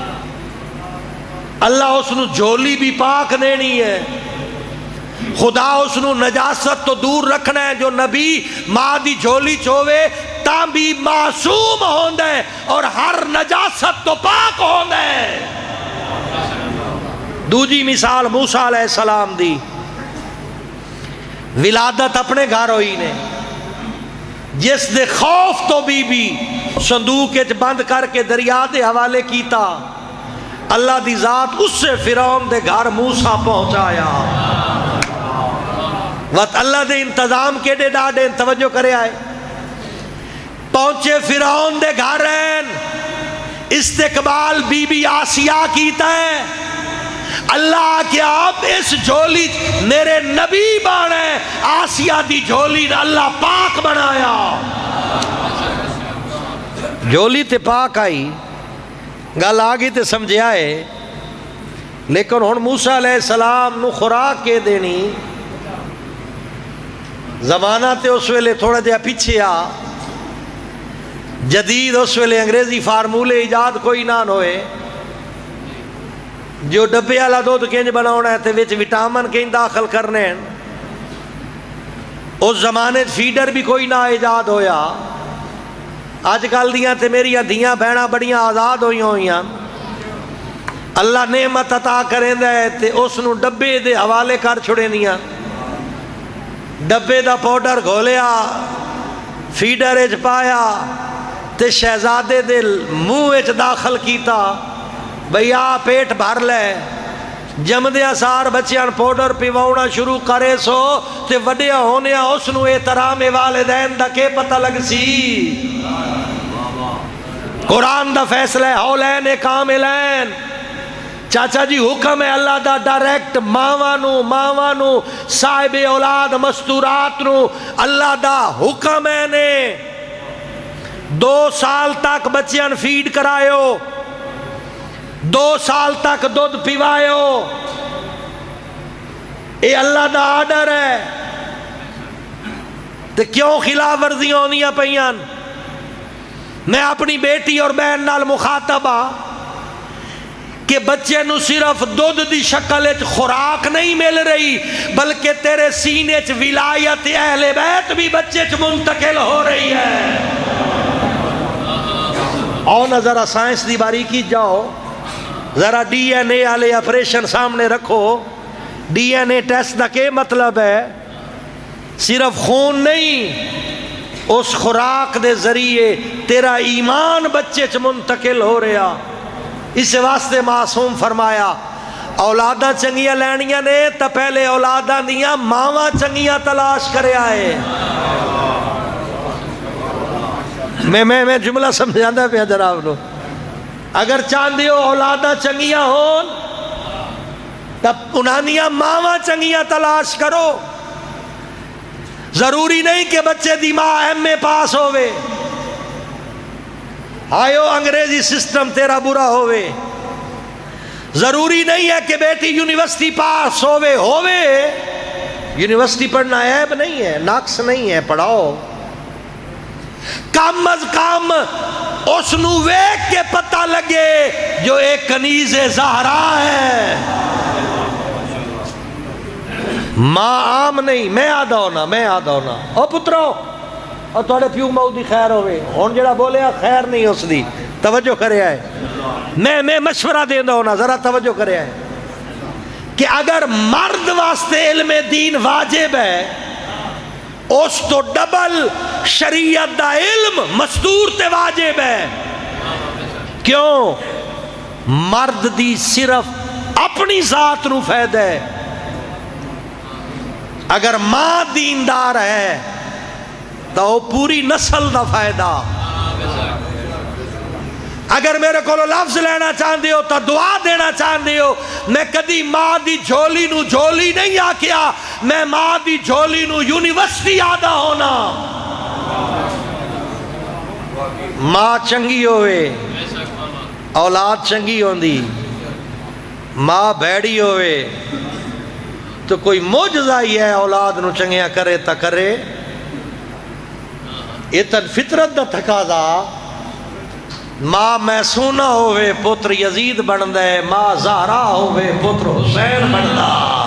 اللہ اس نو جھولی بھی پاک دینی ہے, خدا اس نو نجاست تو دور رکھنا ہے. جو نبی ماں دی جھولی چوے تاں بھی معصوم ہوندہ ہے اور ہر نجاست تو پاک ہوندہ ہے. دوجی مثال موسیٰ علیہ السلام دی, ولادت اپنے گھر ہوئی نے, جس دے خوف تو بی بی صندوق اچ بند کر کے دریا دے حوالے کیتا, اللہ دی ذات اس سے فرعون دے گھر موسیٰ پہنچایا. وقت اللہ دے انتظام کے دے ڈاڑے توجہ کرے آئے, پہنچے فرعون دے گھر ہیں, استقبال بی بی آسیہ کیتا ہے. اللہ کیا اب اس جھولی میرے نبی بانے, آسیہ دی جھولی اللہ پاک بنایا. جھولی تے پاک آئی, گل آگی تے سمجھے آئے, لیکن ہن موسیٰ علیہ السلام نو خوراک کے دینی. زمانہ تے اس ویلے تھوڑا دیا پیچھے آ, جدید اس ویلے انگریزی فارمولے ایجاد کوئی نہ ہوئے. جو ڈبے والا دودھ کنج بناونا ہے تے وچ وٹامن کنج داخل کرنے ہیں, اس زمانے فیڈر بھی کوئی نہ ایجاد ہویا. آج کل دیاں تے میری دھیاں بہناں بڑیاں آزاد ہوئی ہوئیاں, اللہ نعمت عطا کریں دے تے اس نو ڈبے دے حوالے کر چھڑے دیاں. ڈبے دا پاؤڈر گھولیا, فیڈر اچ پایا تے شہزادے دے منہ اچ داخل کیتا, بھئی آ پیٹ بھر لے, جمدیا سار بچیاں پاؤڈر پیواؤنا شروع کرے سو تے وڈیا ہونے اس نو احترام والدین دا کے پتہ لگ سی قرآن دا فیصلہ ہے حولین کاملین چاچا جی حکم ہے اللہ دا ڈائریکٹ ماوانو ماوانو صاحب اولاد مستورات نو اللہ دا حکم ہے نے دو سال تک بچیاں فیڈ کرائیو دو سال تک دودھ پیوائیو اے اللہ دا آرڈر ہے تے کیوں خلاف ورزیاں ہونیاں پئیاں میں اپنی بیٹی اور بہن نال مخاطب ہاں کہ بچے نو صرف دودھ دی شکل اچ خوراک نہیں مل رہی بلکہ تیرے سینے اچ ولایت اہل بیت بھی بچے اچ منتقل ہو رہی ہے آؤ نا ذرا سائنس دی باریکی جاؤ ذرا ڈی این اے والے آپریشن سامنے رکھو ڈی این اے ٹیسٹ دا کے مطلب ہے صرف خون نہیں اس خوراک دے ذریعے تیرا ایمان بچے چ منتقل ہو رہا اس واسطے معصوم فرمایا اولاداں چنگیاں لینیاں نے تا پہلے اولاداں دیاں ماواں چنگیاں تلاش کرے آئے میں میں میں جملہ سمجھاندہ پہ جناب نو اگر چاندے ہو اولاداں چنگیاں ہون تب انہانیاں ماواں چنگیاں تلاش کرو ضروری نہیں کہ بچے دی ماں ایم اے پاس ہوئے آئیو انگریزی سسٹم تیرا برا ہوئے ضروری نہیں ہے کہ بیٹی یونیورسٹی پاس ہوئے ہوئے یونیورسٹی پڑھنا عیب نہیں ہے ناقص نہیں ہے پڑھاؤ کم از کم اس نو ویک کے پتہ لگے جو ایک کنیز زہرا ہے ماں عام نہیں میں آدھا ہونا میں آدھا ہونا او پترو اور توڑے پیو ماؤ دی خیر ہوئے ہون جڑا بولے خیر نہیں اس دی توجہ کرے آئے میں میں مشورہ دیندہ ہونا ذرا توجہ کرے آئے کہ اگر مرد واسطے علم دین واجب ہے اس تو ڈبل شریعت دا علم مستور تے واجب ہے کیوں مرد دی صرف اپنی ذات نو فائدہ ہے اگر ماں دیندار ہے تو پوری نسل دا فائدہ اگر میرے کو لفظ لینا چاہتے ہو تو دعا دینا چاہتے ہو میں کدی ماں دی جھولی نو جھولی نہیں آکیا میں ماں دی جھولی نو یونیورسٹی آدھا ہونا ماں چنگی ہوئے اولاد چنگی ہوندی ماں بھیڑی ہوئے تو کوئی معجزہ ہی ہے اولاد نو چنگیاں کرے تا کرے یہ تن فطرت دا تقاضا ماں محسونہ ہوئے پتر یزید بندہ ہے ماں زہرا ہوئے پتر حسین بندہ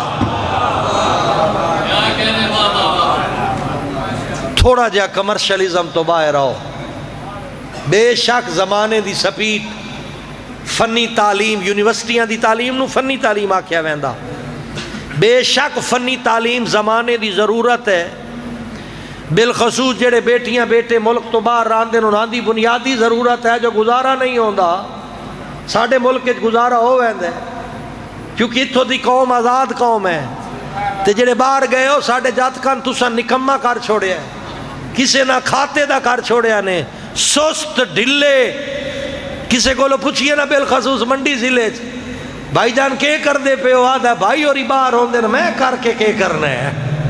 تھوڑا جا کمرشلزم تو باہر آؤ بے شک زمانے دی سپیٹ فنی تعلیم یونیورسٹیاں دی تعلیم نو فنی تعلیم آکھیا ویندا بے شک فنی تعلیم زمانے دی ضرورت ہے بالخصوص جڑے بیٹیاں بیٹے ملک تو باہر راندے انہاں دی بنیادی ضرورت ہے جو گزارا نہیں ہوندا ساڑھے ملک گزارا ہو ویندے کیونکہ اتھو دی قوم آزاد قوم ہے تے جڑے باہر گئے ہو ساڑھے جات کان تُسا نکمہ کر چھوڑے ہیں کسے نہ کھاتے دا کر چھوڑے ہیں سست ڈھلے کسے کو لو پوچھئے نا بالخصوص منڈی ضلع بھائی جان کے کر دے پہ ہو آدھا بھائی اور باہر ہوندے نا میں کر کے کے کرنے ہیں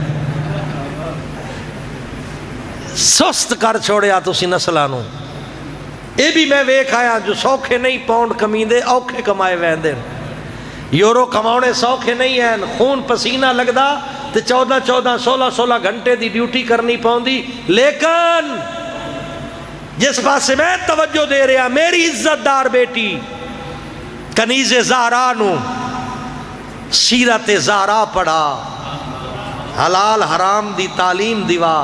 سست کر چھوڑیا تو سی نسلانوں اے بھی میں ویک آیا جو سوکھے نہیں پاؤنڈ کمیندے اوکھے کمائے ویندے یورو کماؤنے سوکھے نہیں ہیں خون پسینہ لگدا تے چودہ چودہ سولہ سولہ گھنٹے دی ڈیوٹی کرنی پاؤندی لیکن جس پاس سے میں توجہ دے رہا میری عزت دار بیٹی کنیز زہرا نو سیرت زہرا پڑھا حلال حرام دی تعلیم دیوا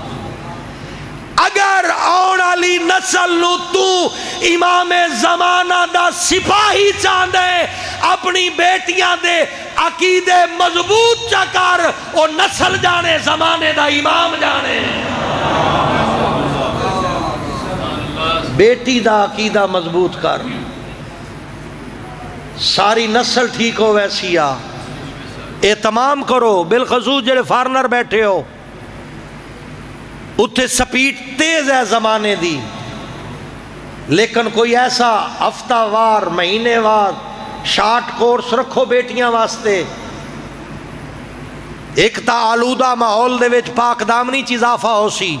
اگر آن علی نسل نو تو امام زمانہ دا سپاہی چاندے اپنی بیٹیاں دے عقیدے مضبوط چکر او نسل جانے زمانے دا امام جانے بیٹی دا عقیدہ مضبوط کر ساری نسل ٹھیک ہو ویسی آ اہتمام کرو بالخصوص جڑے فارنر بیٹھے ہو اتھے سپیڈ تیز ہے زمانے دی لیکن کوئی ایسا ہفتہ وار مہینے وار شارٹ کورس رکھو بیٹیاں واسطے ایک تا آلودہ ماحول دے وچ پاک دامنی چیز اضافہ ہو سی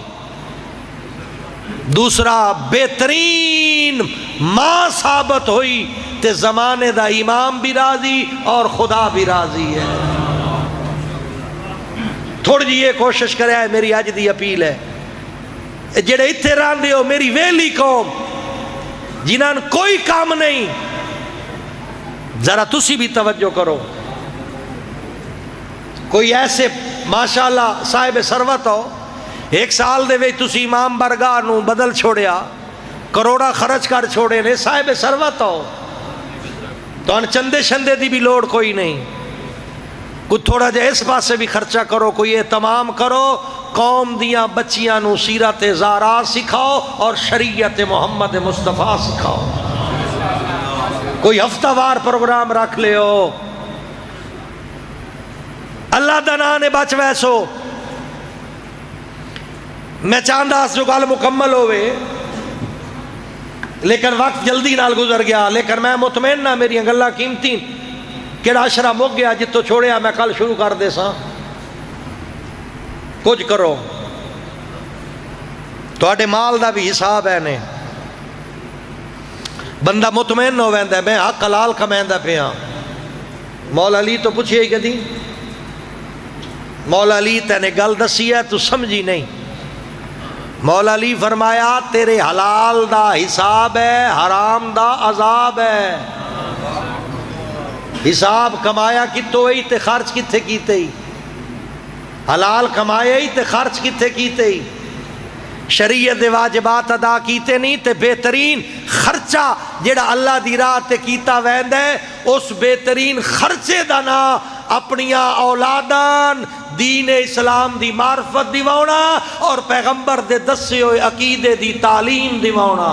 دوسرا بہترین ماں ثابت ہوئی تے زمانے دا امام بھی راضی اور خدا بھی راضی ہے تھوڑی جی یہ کوشش کرے ہے میری آج دی اپیل ہے جڑے اتھے راندے ہو میری ویلی قوم جنہاں کوئی کام نہیں ذرا تسی بھی توجہ کرو کوئی ایسے ماشاءاللہ صاحب ثروت ہو ایک سال دے وے تسی امام برگاہ نو بدل چھوڑیا کروڑا خرچ کر چھوڑے نے صاحب ثروت ہو تو ان چندے شندے دی بھی لوڑ کوئی نہیں کچھ تھوڑا جا اس پاسے بھی خرچہ کرو کوئی اہتمام کرو قوم دیاں بچیاں نو سیرت زہرا سکھاؤ اور شریعت محمد مصطفیٰ سکھاؤ کوئی ہفتہ وار پروگرام رکھ لے ہو اللہ دنا نے بچ ویسو میں چاندہ جو گال مکمل ہوئے لیکن وقت جلدی نال گزر گیا لیکن میں مطمئن نہ میری انگلہ قیمتی کیڑا عشرہ مک گیا جتو چھوڑیا میں کل شروع کر دے سا کچھ کرو تو آٹے مال دا بھی حساب ہے نے بندہ مطمئن ہو ویندہ ہے میں حق حلال کمیندہ پہ ہاں مولا علی تو پوچھئے کہ دی مولا علی تینے گل دسی ہے تو سمجھی نہیں مولا علی فرمایا تیرے حلال دا حساب ہے حرام دا عذاب ہے حساب کمایا کتو ہی تے خرچ کتے کیتے ہی حلال کمایا ہی تے خرچ کتے کیتے ہی شریعت دے واجبات ادا کیتے نہیں تے بہترین خرچہ جیڑا اللہ دی راہ تے کیتا ویند ہے اس بہترین خرچے دا نا اپنیاں اولادان دین اسلام دی معرفت دیواؤنا اور پیغمبر دے دسے ہوئے عقیدے دی تعلیم دیواؤنا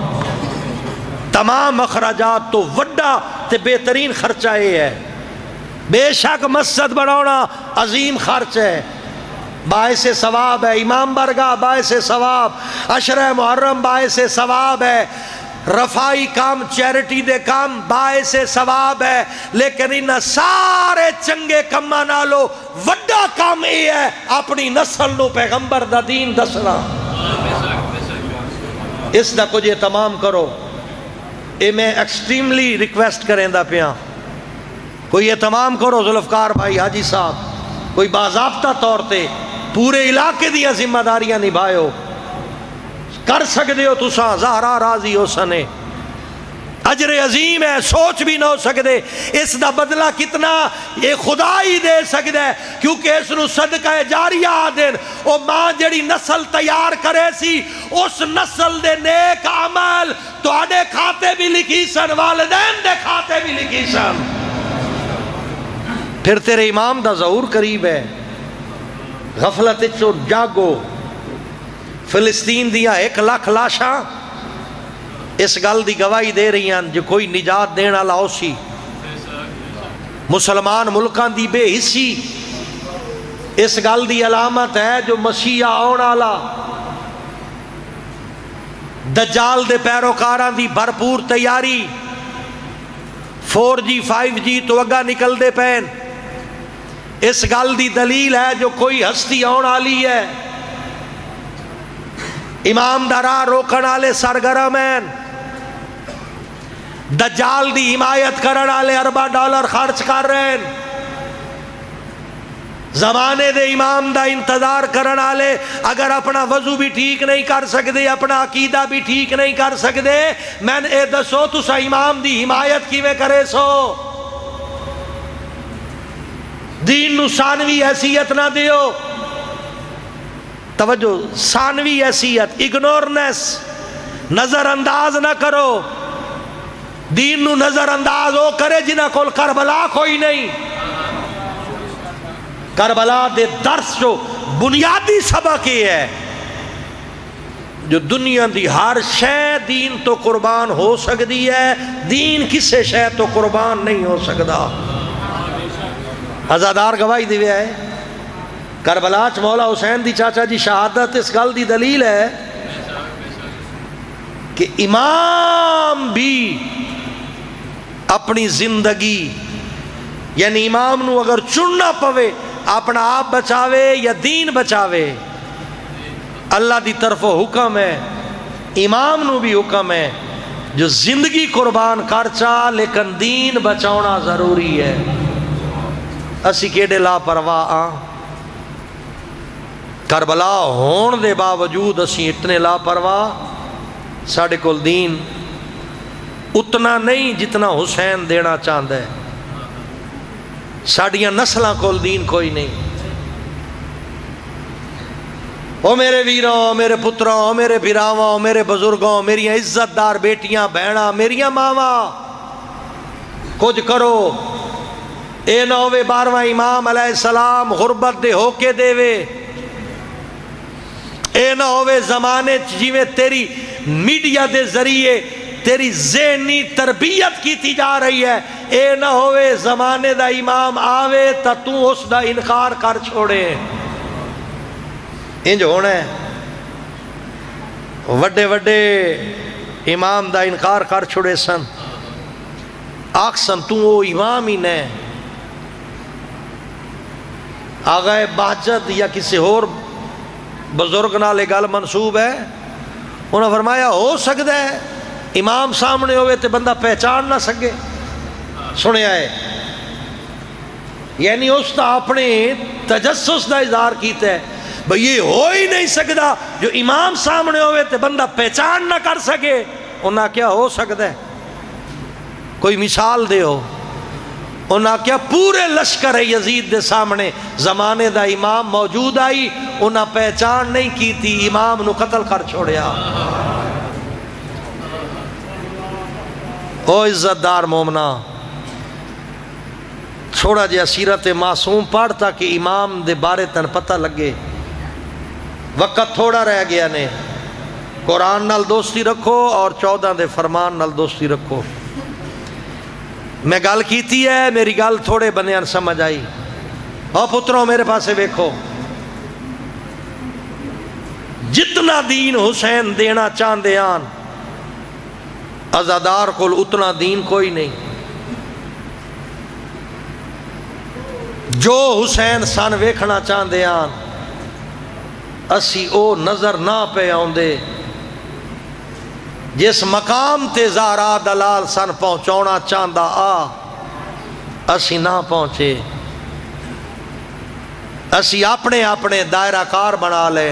تمام اخراجات تو وڈا تے بہترین خرچہ یہ ہے بے شک مسجد بناونا عظیم خرچ ہے باعث ثواب ہے امام برگاہ باعث ثواب عشرہ محرم باعث ثواب ہے رفائی کام چیریٹی دے کام باعث ثواب ہے لیکن ان سارے چنگے کما نالو وڈا کام یہ ہے اپنی نسل نو پیغمبر دا دین دسنا اس دا کچھ تمام کرو اے میں ایکسٹریملی ریکویسٹ کریں دا پیاں کوئی یہ تمام کرو ذوالفقار بھائی حاجی صاحب کوئی باضابطہ طور تے پورے علاقے دیا ذمہ داریاں نبھائے ہو کر سکتے ہو تساں زہرا راضی ہو سنے اجر عظیم ہے سوچ بھی نہ ہو سکتے اس دا بدلہ کتنا یہ خدا ہی دے سکتے ہے کیونکہ اس نو صدقہ جاریہ آدن او ماں جڑی نسل تیار کرے سی اس نسل دے نیک عمل تو آڑے کھاتے بھی لکھی سن والدین دے کھاتے بھی لکھی سن پھر تیرے امام دا ظہور قریب ہے غفلت چو جاگو فلسطین دیا ایک لاکھ لاشاں اس گل دی گواہی دے رہی ہیں جو کوئی نجات دینا لاؤ سی مسلمان ملکان دی بے حصی اس گل دی علامت ہے جو مسیح آنا لا دجال دے پیروکاران دی بھرپور تیاری فور جی فائیو جی تو اگا نکل دے پین اس گل دی دلیل ہے جو کوئی ہستی آنا لی ہے امام دارا روکن آلے سرگرم ہیں دجال دی حمایت کرن آلے اربع ڈالر خرچ کر رہے ہیں زمانے دے امام دا انتظار کرن آلے اگر اپنا وضو بھی ٹھیک نہیں کر سکتے اپنا عقیدہ بھی ٹھیک نہیں کر سکتے میں نے اے دسو تسا امام دی حمایت کیویں کرے سو دین نو ثانوی حیثیت نہ دیو توجہ ثانوی حیثیت اگنورنس نظر انداز نہ کرو دین نو نظر انداز ہو کرے جنہ کول کربلا کوئی نہیں کربلا دے درس جو بنیادی سبق یہ ہے جو دنیا دی ہر شے دین تو قربان ہو سکتی ہے، دین کسے شے تو قربان نہیں ہو سکتا۔ ازادار گواہی دے ہے کربلا چ مولا حسین دی چاچا جی شہادت اس گل دی دلیل ہے کہ امام بھی اپنی زندگی یعنی امام نو اگر چننا پوے اپنا آپ بچاوے یا دین بچاوے، اللہ دی طرف حکم ہے، امام نو بھی حکم ہے جو زندگی قربان کر چاہ لیکن دین بچاؤنا ضروری ہے۔ اسی کیڑے لا پرواہ آن، کربلا ہون دے باوجود اسی اتنے لا پرواہ، ساڑھے کول دین اتنا نہیں جتنا حسین دینا چاہتا ہے، ساڑھیاں نسلہ کول دین کوئی نہیں۔ او میرے ویروں، او میرے پتروں، او میرے بھراواں، او میرے بزرگوں، میری عزت دار بیٹیاں بہناں، میریاں ماواں، کچھ کرو اے نہ ہوئے بارواں امام علیہ السلام غربت دے ہو کے دے وے، اے نہ ہوئے زمانے جیویں تیری میڈیا دے ذریعے تیری ذہنی تربیت کی تھی جا رہی ہے، اے نہ ہوئے زمانے دا امام آوے تا تو اس دا انکار کر چھوڑے۔ انج ہونا ہے وڈے وڈے امام دا انکار کر چھوڑے سن، آکھ سن تو وہ امام ہی نے، آغائے بہجت یا کسی اور بزرگ نالے گل منصوب ہے، انہوں نے فرمایا ہو سکتا ہے امام سامنے ہوئے تے بندہ پہچان نہ سکے، سنے آئے یعنی اس تا اپنے تجسس دا اظہار کیتا ہے بھئی یہ ہو ہی نہیں سکتا جو امام سامنے ہوئے تے بندہ پہچان نہ کر سکے۔ انہاں کیا ہو سکتا ہے کوئی مثال دے ہو، انہاں کیا پورے لشکر یزید دے سامنے زمانے دا امام موجود آئی، انہاں پہچان نہیں کی تھی، امام نو قتل کر چھوڑیا۔ او عزت دار مومنہ، چھوڑا جیا سیرت معصوم پڑھ تاکہ امام دے بارے تن پتہ لگے۔ وقت تھوڑا رہ گیا نے، قرآن نال دوستی رکھو اور چودہ دے فرمان نال دوستی رکھو۔ میں گل کیتی ہے، میری گل تھوڑے بندیاں سمجھ آئی۔ او پتروں میرے پاسے ویکھو، جتنا دین حسین دینا چاندے آن ازادار کول اتنا دین کوئی نہیں۔ جو حسین سن ویکھنا چاندے آن اسی او نظر نہ پہ آندے، جس مقام تے زہرا دلال سن پہنچونا چاندہ آ اسی نہ پہنچے، اسی اپنے اپنے دائرہ کار بنا لیں،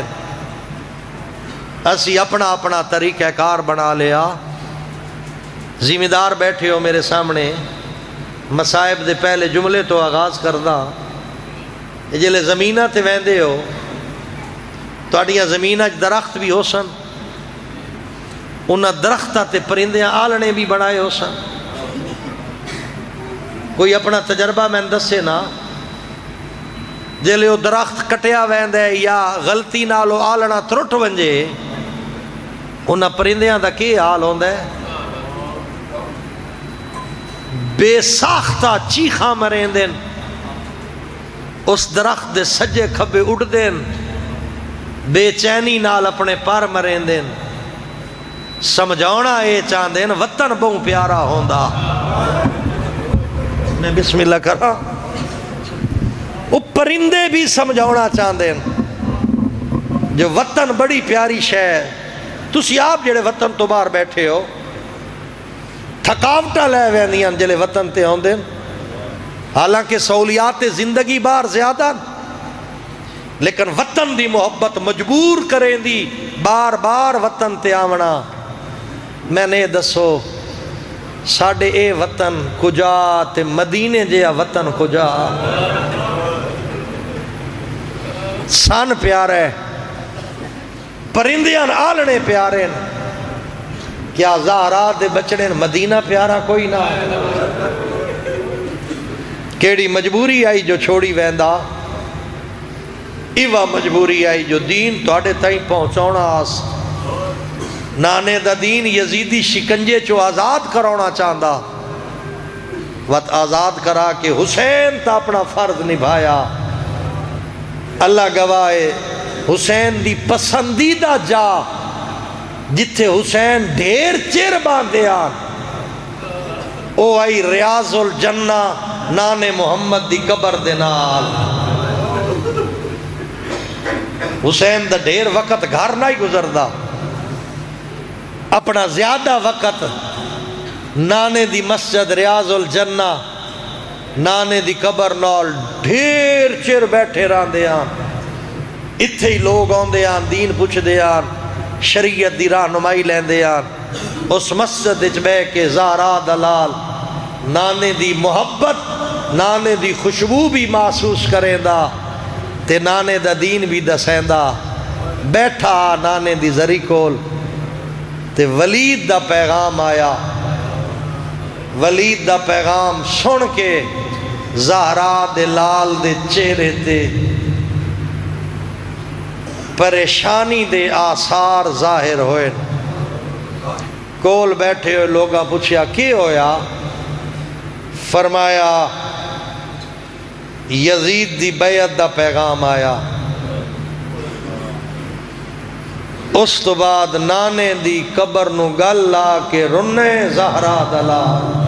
اسی اپنا اپنا طریقہ کار بنا لیا۔ ذمہ دار بیٹھے ہو میرے سامنے، مسائب دے پہلے جملے تو آغاز کردہ، جلے زمینہ تے ویندے ہو تواڈیاں زمینہ درخت بھی ہو سن، انہاں درختہ تے پرندیاں آلنے بھی بڑھائے ہو سن۔ کوئی اپنا تجربہ میں دسے نا، جلے وہ درخت کٹیا ویندے یا غلطی نالو آلنا ترٹ ونجے، انہاں پرندیاں دا کی حال ہوندے؟ بے ساختہ چیخاں مرین دین، اس درخت دے سجے کھبے اڑ دین، بے چینی نال اپنے پر مرین دین۔ سمجھونا اے چاند دین وطن بہوں پیارا ہوندا۔ میں بسم اللہ کرا، وہ پرندے بھی سمجھونا چاند دین جو وطن بڑی پیاری شے، تسی آپ جڑے وطن تو باہر بیٹھے ہو تھکاوٹا لے ویندیاں جلے وطن تے ہوندے، حالانکہ سہولیات زندگی باہر زیادہ، لیکن وطن دی محبت مجبور کریں دی بار بار وطن تے آونا۔ میں نے دسو ساڑھے اے وطن کجا تے مدینے جیا وطن کجا، سن پیارے پرندیاں آلنے پیارے، کیا زہرا دے بچڑے مدینہ پیارا کوئی نہ؟ کیڑی مجبوری آئی جو چھوڑی ویندا، ایوہ مجبوری آئی جو دین تو آڑے تائیں پہنچونا آس۔ نانے دا دین یزیدی شکنجے چو آزاد کرونا چاہتا، وقت آزاد کرا کہ حسین تا اپنا فرض نبھایا۔ اللہ گواہے حسین دی پسندیدہ جا جتھے حسین ڈھیر چیر باندھے آن، او آئی ریاض الجنہ نانے محمد دی قبر دے نال۔ حسین دا ڈھیر وقت گھر نہ ہی گزردا، اپنا زیادہ وقت نانے دی مسجد ریاض الجنہ نانے دی قبر نال ڈھیر چیر بیٹھے راندے آن۔ اتھے ہی لوگ آندے آن، دین پوچھ دے آن، شریعت دی رہنمائی لیندے آن۔ اس مسجد وچ بے کے زہرا دلال نانے دی محبت، نانے دی خوشبو بھی محسوس کریں دا تے نانے دا دین بھی دسیں دا۔ بیٹھا نانے دی زری کول تے ولید دا پیغام آیا۔ ولید دا پیغام سن کے زہرا دے لال دے چہرے تے پریشانی دے آثار ظاہر ہوئے۔ کول بیٹھے ہوئے لوگاں پوچھیا کی ہویا؟ فرمایا یزید دی بیعت دا پیغام آیا۔ اس تو بعد نانے دی قبر نو گل لا کے رنے زہرا دلا،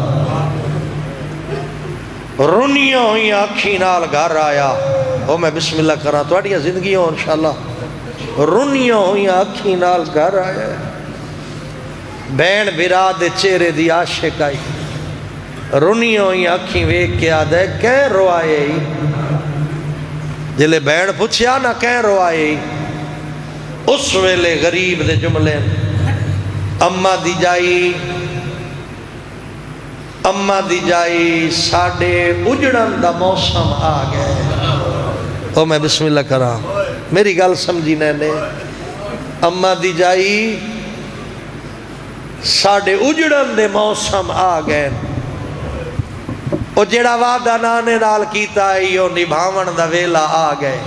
رنیاں ہوئی آکھی نال گھر آیا۔ او میں بسم اللہ کرا تو اٹھیا زندگی ہو انشاءاللہ۔ رنیاں ہوئی آکھی نال گھر آیا، بین برا دے چہرے دی عاشق آئی۔ رنیاں ہوئی آکھی ویک کے آدھے کہیں رو آئے ہی؟ جلے بین پوچھیا نہ کہیں رو آئے ہی؟ اس ویلے غریب دے جملے اماں دی جائی اماں دی جائی ساڑے اجڑن دا موسم آ گئے۔ او میں بسم اللہ کرا میری گل سمجھی نے۔ اماں دی جائی ساڑے اجڑن دے موسم آ گئے۔ او جڑا وعدہ نانے نال کیتا ہے یو نبھاون دا ویلا آ گئے۔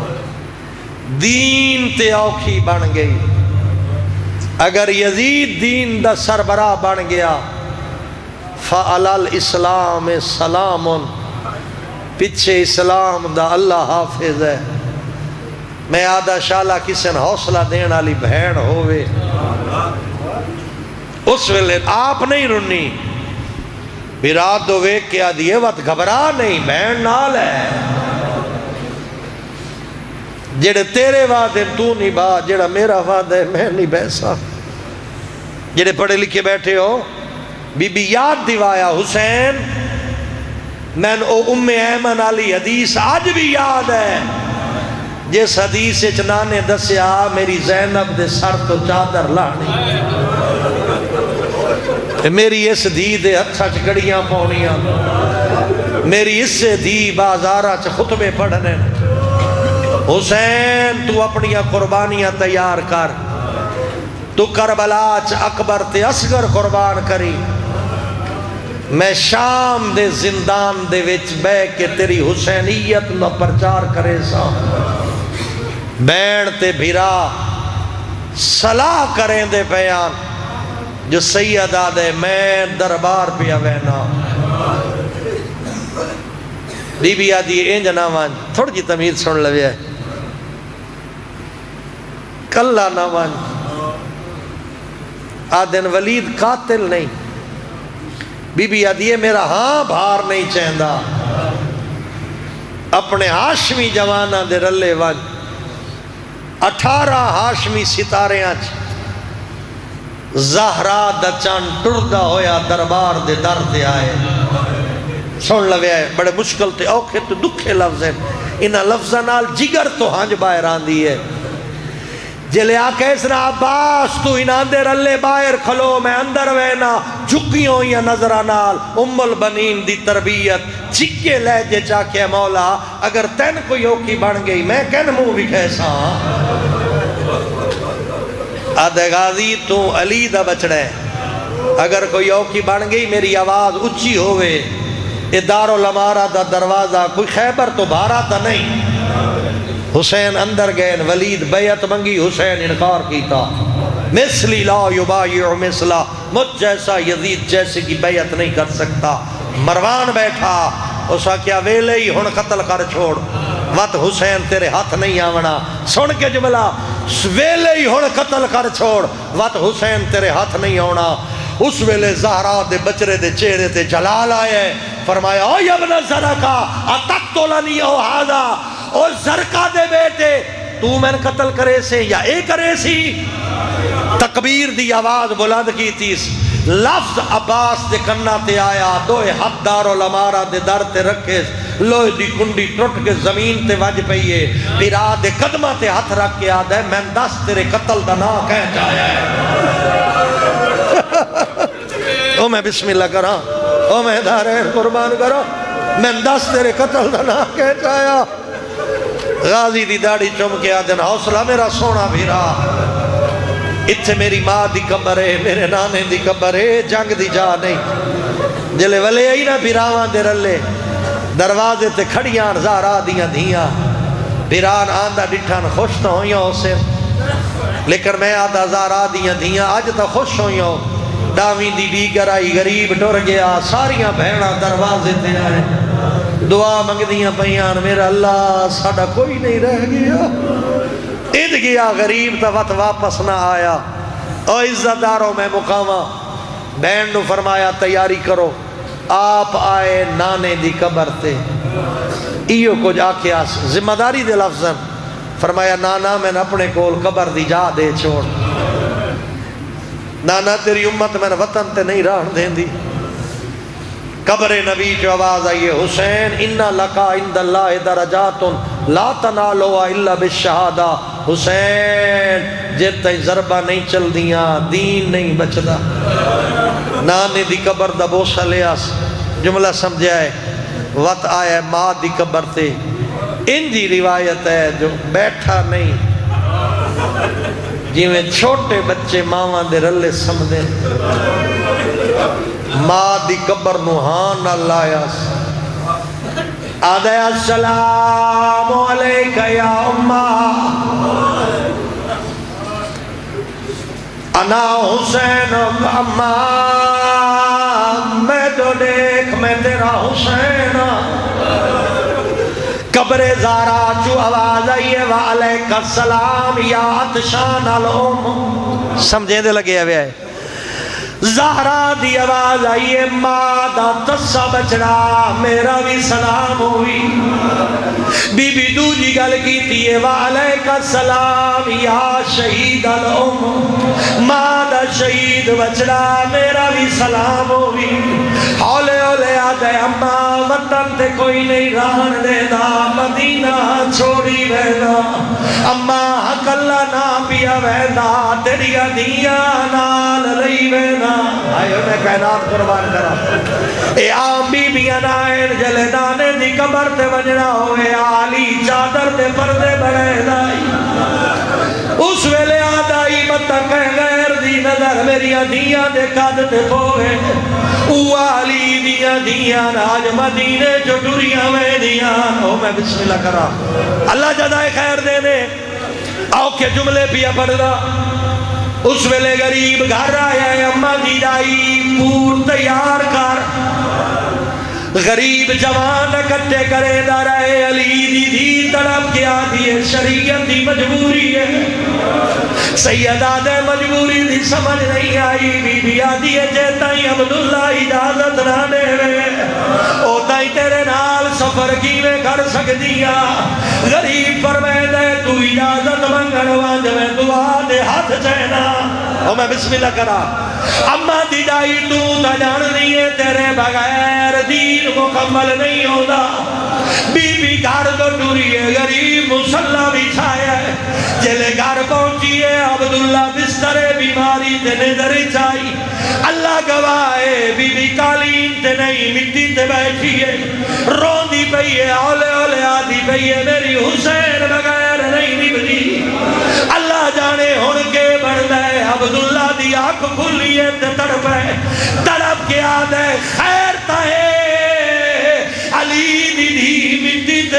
دین تے اوکھی بن گئی۔ اگر یزید دین دا سربراہ بن گیا فعلی الاسلام سلام، پچھے اسلام دا اللہ حافظ ہے۔ میں آدھا شالا کسی نے حوصلہ دینا لی بہن ہوئے، اس ویلے آپ نہیں رنی، بیرات دو ویک کیا دیئے وقت گھبرا نہیں، بہن نال ہے۔ جڑے تیرے وعدے تو نہیں با، جڑا میرا وعدہ ہے میں نہیں بیسا۔ جڑے پڑھے لکھے بیٹھے ہو بی بی یاد دیوایا حسین، میں نے او ام ایمن علی حدیث آج بھی یاد ہے، جس حدیث چنانے دسیا میری زینب دے سر تو چادر لانی، میری اس دی دے ہتھا چکڑیاں پونیاں، میری اس سے دی بازارہ چ خطبے پڑھنے۔ حسین تو اپنی قربانیاں تیار کر، تو کربلا چ اکبر تے اصغر قربان کری، میں شام دے زندان دے وچ بے کے تیری حسینیت نہ پرچار کرے سا۔ بین تے بھیرا صلاح کریں دے بیان جو سید آدھے میں دربار پہ آوینا۔ بی بی آدھی اینج ناوان تھوڑی جی تمید سن لوے ہے، کلہ ناوان آدھن ولید قاتل نہیں۔ بی بی آدھی میرا ہاں بھار نہیں چاہندہ، اپنے ہاشمی جوانہ دے رلے وان اٹھارہ ہاشمی ستارے آنچ زہرا دا چان ٹردہ ہویا دربار دے در دے آئے۔ سن لوے ہے بڑے مشکل تے اوکھے تو دکھے لفظ ہیں، انہا لفظہ نال جگر تو ہنج باہر آن دی ہے۔ جلے آکے اسنا عباس تو انہاں دے رلے باہر کھلو میں اندر وینا جھکیوں یا نظرہ نال ام البنین دی تربیت چکے لہجے چاکے مولا اگر تین کوئی اوکی بن گئی میں کہن مو بھی کیسا آدھے غازی تو علی دا بچڑے اگر کوئی اوکی بن گئی میری آواز اچھی ہوئے ادار الامارہ دا دروازہ کوئی خیبر تو بھارا تا نہیں۔ حسین اندر گئے ولید بیعت منگی حسین انکار کیتا۔ مثلی لا یبایع مثلا، مجھ جیسا یزید جیسے کی بیعت نہیں کر سکتا۔ مروان بیٹھا، اس کا کیا ویلے ہی ہن قتل کر چھوڑ، وقت حسین تیرے ہاتھ نہیں آونا۔ سن کے جملہ، ویلے ہی ہن قتل کر چھوڑ، وقت حسین تیرے ہاتھ نہیں آونا۔ اس ویلے زہرا دے بچرے دے چہرے تے جلال آئے، فرمایا او ابن زرقا اتقتلنی او ھذا، او زرقا دے بیٹے تو میں قتل کرے سے یا اے کرے سی؟ تکبیر دی آواز بلند کی تیس، لفظ عباس دے کنہ تے آیا، دوئے حد دار الامارہ دے در تے رکھے، لوہے دی کنڈی ٹرٹ کے زمین تے وج پئیے، پیرا دے قدمہ تے ہاتھ رکھ کے آدھا ہے میں دس تیرے قتل دا نا کہہ جایا ہے۔ او میں بسم اللہ کرا، او میں دارین قربان کرا، میں دس تیرے قتل دا نا کہہ جایا۔ غازی دی داڑھی چم کے آدھن حوصلہ میرا سونا بھیرا، اتھے میری ماں دی قبر ہے، میرے نانے دی قبر ہے، جنگ دی جا نہیں۔ جلے ولے ہی نہ بھیراواں دے رلے، دروازے تے کھڑیاں زہرا دیاں دھیاں، بھیران آندہ ڈٹھان خوش تو ہوئیاں اسے، لیکن میں آدھا زہرا دیاں دھیاں آج تو خوش ہوئیاں۔ ڈاویں دی دیگر آئی غریب ٹر گیا، ساریاں بہنہ دروازے تے آئے، دعا منگ دیاں پیان، میرا اللہ ساڑھا کوئی نہیں رہ گیا۔ اد گیا غریب تا وقت واپس نہ آیا، او عزت داروں میں مقامہ، بہن نو فرمایا تیاری کرو، آپ آئے نانے دی قبر تے، ایو کو جا کے آس ذمہ داری دے لفظاً، فرمایا نانا میں نے اپنے کول قبر دی جا دے چھوڑ، نانا تیری امت میں نے وطن تے نہیں رہن دین دی۔ قبر نبی جو آواز آئیے، حسین اِنَّا لَكَا عِنْدَ اللَّهِ دَرَجَاتٌ لَا تَنَالُوَا إِلَّا بِالشَّهَادَةِ، حسین جب تائیں ضربہ نہیں چل دیاں دین نہیں بچدا۔ نانے دی قبر دا بوسہ لیاس، جملہ سمجھائے، وقت آیا ہے ماں دی قبر تے، ان دی روایت ہے جو بیٹھا نہیں، جی میں چھوٹے بچے ماں دے رلے سمدے، ماں دی قبر نوحان اللہ یاس، آدھے السلام علیکہ یا امہ، انا حسین امہ، میں تو دیکھ میں تیرا حسین، قبر زارا جو آواز آئیے وعلیکہ السلام یا عطشان الام، سمجھیں دے لگے ہوئے ہے، زہرا دی آواز آئیے ماں دا تسا بچڑا میرا بھی سلام ہوئی، بی بی دو جی گل کی تیئے وعلیکہ السلام یا شہید الام، ماں دا شہید بچڑا میرا بھی سلام ہوئی، ہولے ہولے آدھے اماں وطن تے کوئی نہیں رہن دے دا، مدینہ چھوڑی ویدا، اماں حق اللہ نا پیا ویدا، تیریا دیا نال لئی ویدا، آئیو میں کائنات قربان کرا۔ اے عام بی بی انائن جلے نانے دی قبر تے وجنا ہوئے، آلی چادر تے پردے بڑے دائی، اس ویلے آدائی مت کہہ غیر دی نظر میری دیا دے قد تے پوئے، او آلی دیا دیا آج مدینے جو ڈوریاں میں دیا، او میں بسم اللہ کرا، اللہ جزائے خیر دے دے، آؤ کے جملے پیا پڑھ دا، اس ویلے غریب گھر آیا ہے، اماں دی دائی پور تیار کر، غریب جوان کٹے کرے دا رہے، علی دی دی طرف کیا دیئے، شریعت دی مجبوری ہے، سیدہ دے مجبوری دی سمجھ نہیں آئی، بی بی آدھی ہے جیتائی عبداللہ اجازت نہ دے وے، او تائی تیرے نال سفر کی میں کر سک دیا، غریب پر میں دے تو اجازت منگڑ وانج میں دعا دے ہاتھ چہنا، او میں بسم اللہ کرا، اماں دی دائی تو تا جان دیئے تیرے بغیر دین مکمل نہیں ہوتا، بی بی گھر تو ٹوری ہے، غریب مسلح بھی چھایا ہے، جلے گھر پہنچی ہے، عبداللہ بستر بیماری تے نظر چائی، اللہ گواہے بی بی قالین تے نہیں مٹی تے بیٹھی ہے، رون دی پئی ہے، اولے اولے آدھی پئی ہے، میری حسین بغیر نہیں نبدی، اللہ جانے ہن کے بڑھ دے، عبداللہ دی آنکھ کھلی ہے تے تڑپ ہے، تڑپ کے آدھے خیر تاہے، علی دی دی مٹی تے بیٹھ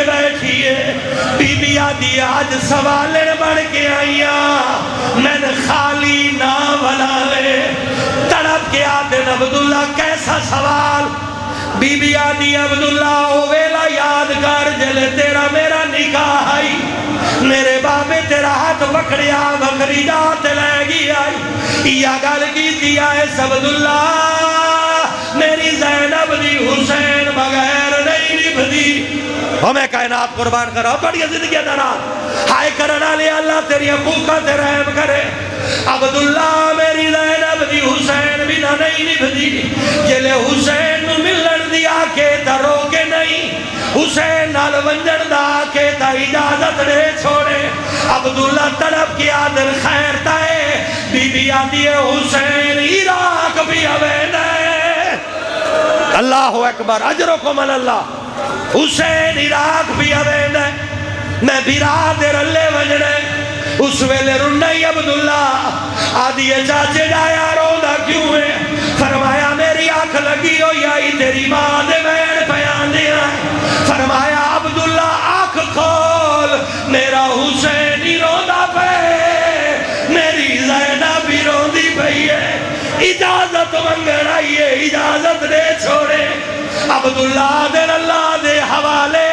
ویکھیے بی بی آدھی آج سوالن بڑھ کے آئیا میں خالی نہ ولالے تڑپ کے آدھن عبداللہ کیسا سوال بی بی آدھی عبداللہ او ویلا یاد کر جلے تیرا میرا نکاح آئی میرے بابے تیرا ہاتھ پکڑیا بکری دات لے گی آئی یا گل کی دیا ہے عبداللہ میری زینب دی حسین بغیر نہیں نبھدی ہمیں کائنات قربان کرو بڑی زندگی درات ہائے کرنا لے اللہ تیری حقوقت رحم کرے عبداللہ میری زینب دی حسین بھی نہ نہیں نبھدی جلے حسین ملن دیا کہ درو کے نہیں حسین نال ونجن دا کے تا اجازت دے چھوڑے عبداللہ طلب کی آدھر خیر تائے بی بی آدھی حسین عراق بھی اوین ہے اللہ اکبر اجرکم اللہ حسین عراق بھی اوین ہے میں برادر اللہ وجنے اس ویلے رنائی عبداللہ آدھی چاچے جایا رونا کیوں ہے فرمایا میری آنکھ لگی ہو یائی تیری ماں دے بین پیان دیا فرمایا عبداللہ آنکھ کھول میرا حسین ہی رونا پہ میری زینب بھی روندی پئی ہے اجازت منگر آئیے اجازت دے چھوڑے عبداللہ دے اللہ دے حوالے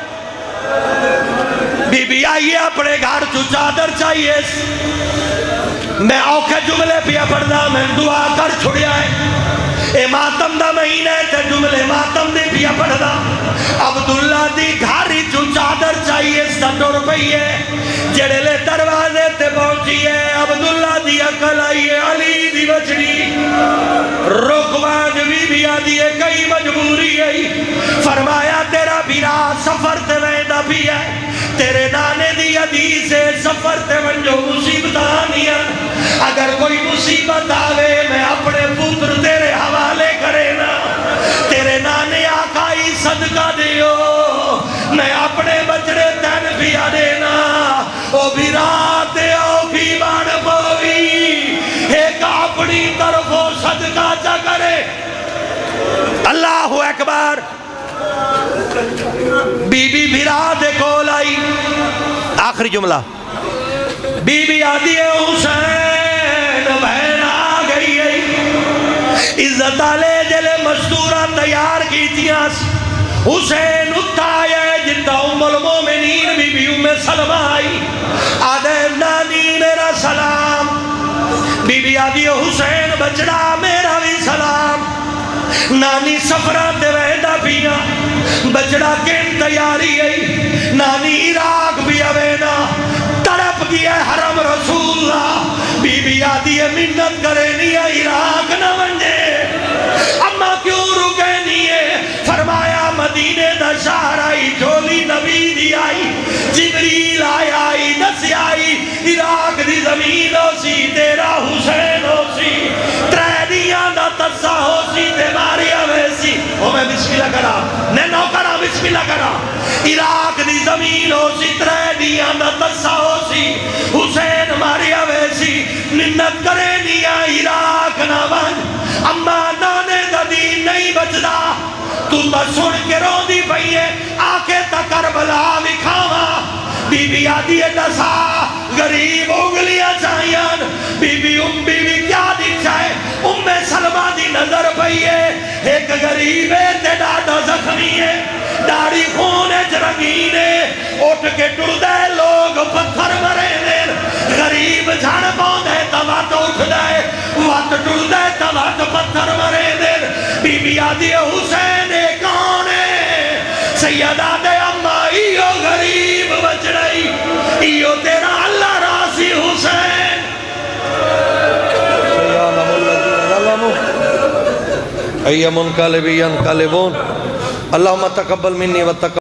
بی بی آئیے اپنے گھر تو چادر چاہیے میں اوکھے جملے پیا پڑھنا میں دعا کر چھڑیا ہے اے ماتم دا مہینہ تے جملے ماتم دے پیا پڑھنا عبداللہ دی گھاری تو چادر چاہیے ستو روپئیے جڑے لے دروازے تے پہنچیے عبداللہ دی عقل آئیے علی دی بچڑی رکوان بی بی آدھیے کئی مجبوری ہے فرمایا تیرا بیرا سفر تے ویدہ بھی ہے تیرے نانے دی حدیث سے سفر تے منجو مصیبت آنیا اگر کوئی مصیبت آوے میں اپنے پتر تیرے حوالے کرے نا تیرے نانے آقائی صدقہ دیو میں اپنے بچڑے تین بھی آدینا او بھی رات او بھی مان پوئی ایک اپنی طرف صدقہ جا کرے اللہ اکبر بی بی بھیرا دے کول آئی آخری جملہ بی بی آدھی حسین بہن آ گئی ہے عزت آلے جلے مستورہ تیار کی تیاس حسین اتائے جتا ام المومنین بی بی ام سلمہ آئی آدھے نانی میرا سلام بی بی آدھی حسین بچڑا میرا بھی سلام نانی سفرات ویدہ پیا بچڑا کین تیاری ہے نانی عراق بھی اوینا تڑپ گیا حرم رسول اللہ بی بی آدھی منت کرے نہیں عراق نہ ونجے اما کیوں رکے نہیں ہے فرمایا مدینے دا شہر آئی جھولی نبی دی آئی جبریل آئی آئی نسی آئی عراق دی زمین ہو سی تیرا حسین ہو سی تریدیاں دا تصہ ہو سی تے ماریا ویسی او میں بسم اللہ کرا میں نو کرا بسم اللہ کرا عراق دی زمین ہو سی تریدیاں دا تصہ ہو سی حسین ماریا ویسی منت کرے نیا عراق نہ ون اما نانے دا دین نہیں بچدا تو تا سن کے رو دی پئیے آکے تا کربلا دکھاوا بی بی آدھی دسا غریب اگلیاں چاہیاں بی بی ام بی بی کیا دکھائے ام سلمہ دی نظر پئیے ایک غریب ہے تے ڈاڈا زخمی ہے داڑی خونے چرگینے اٹھ کے ٹڑ دے لوگ پتھر مرے دیر غریب جھاڑ پاؤں دے توات اٹھ دے وات ٹڑ دے توات پتھر مرے دیر بی بی آدھی حسین کانے سیدہ دے اما ایو غریب بچ رہی ایو تیرا اللہ راسی حسین ایام انقلبی انقلبون اللہم تقبل منی و تقبل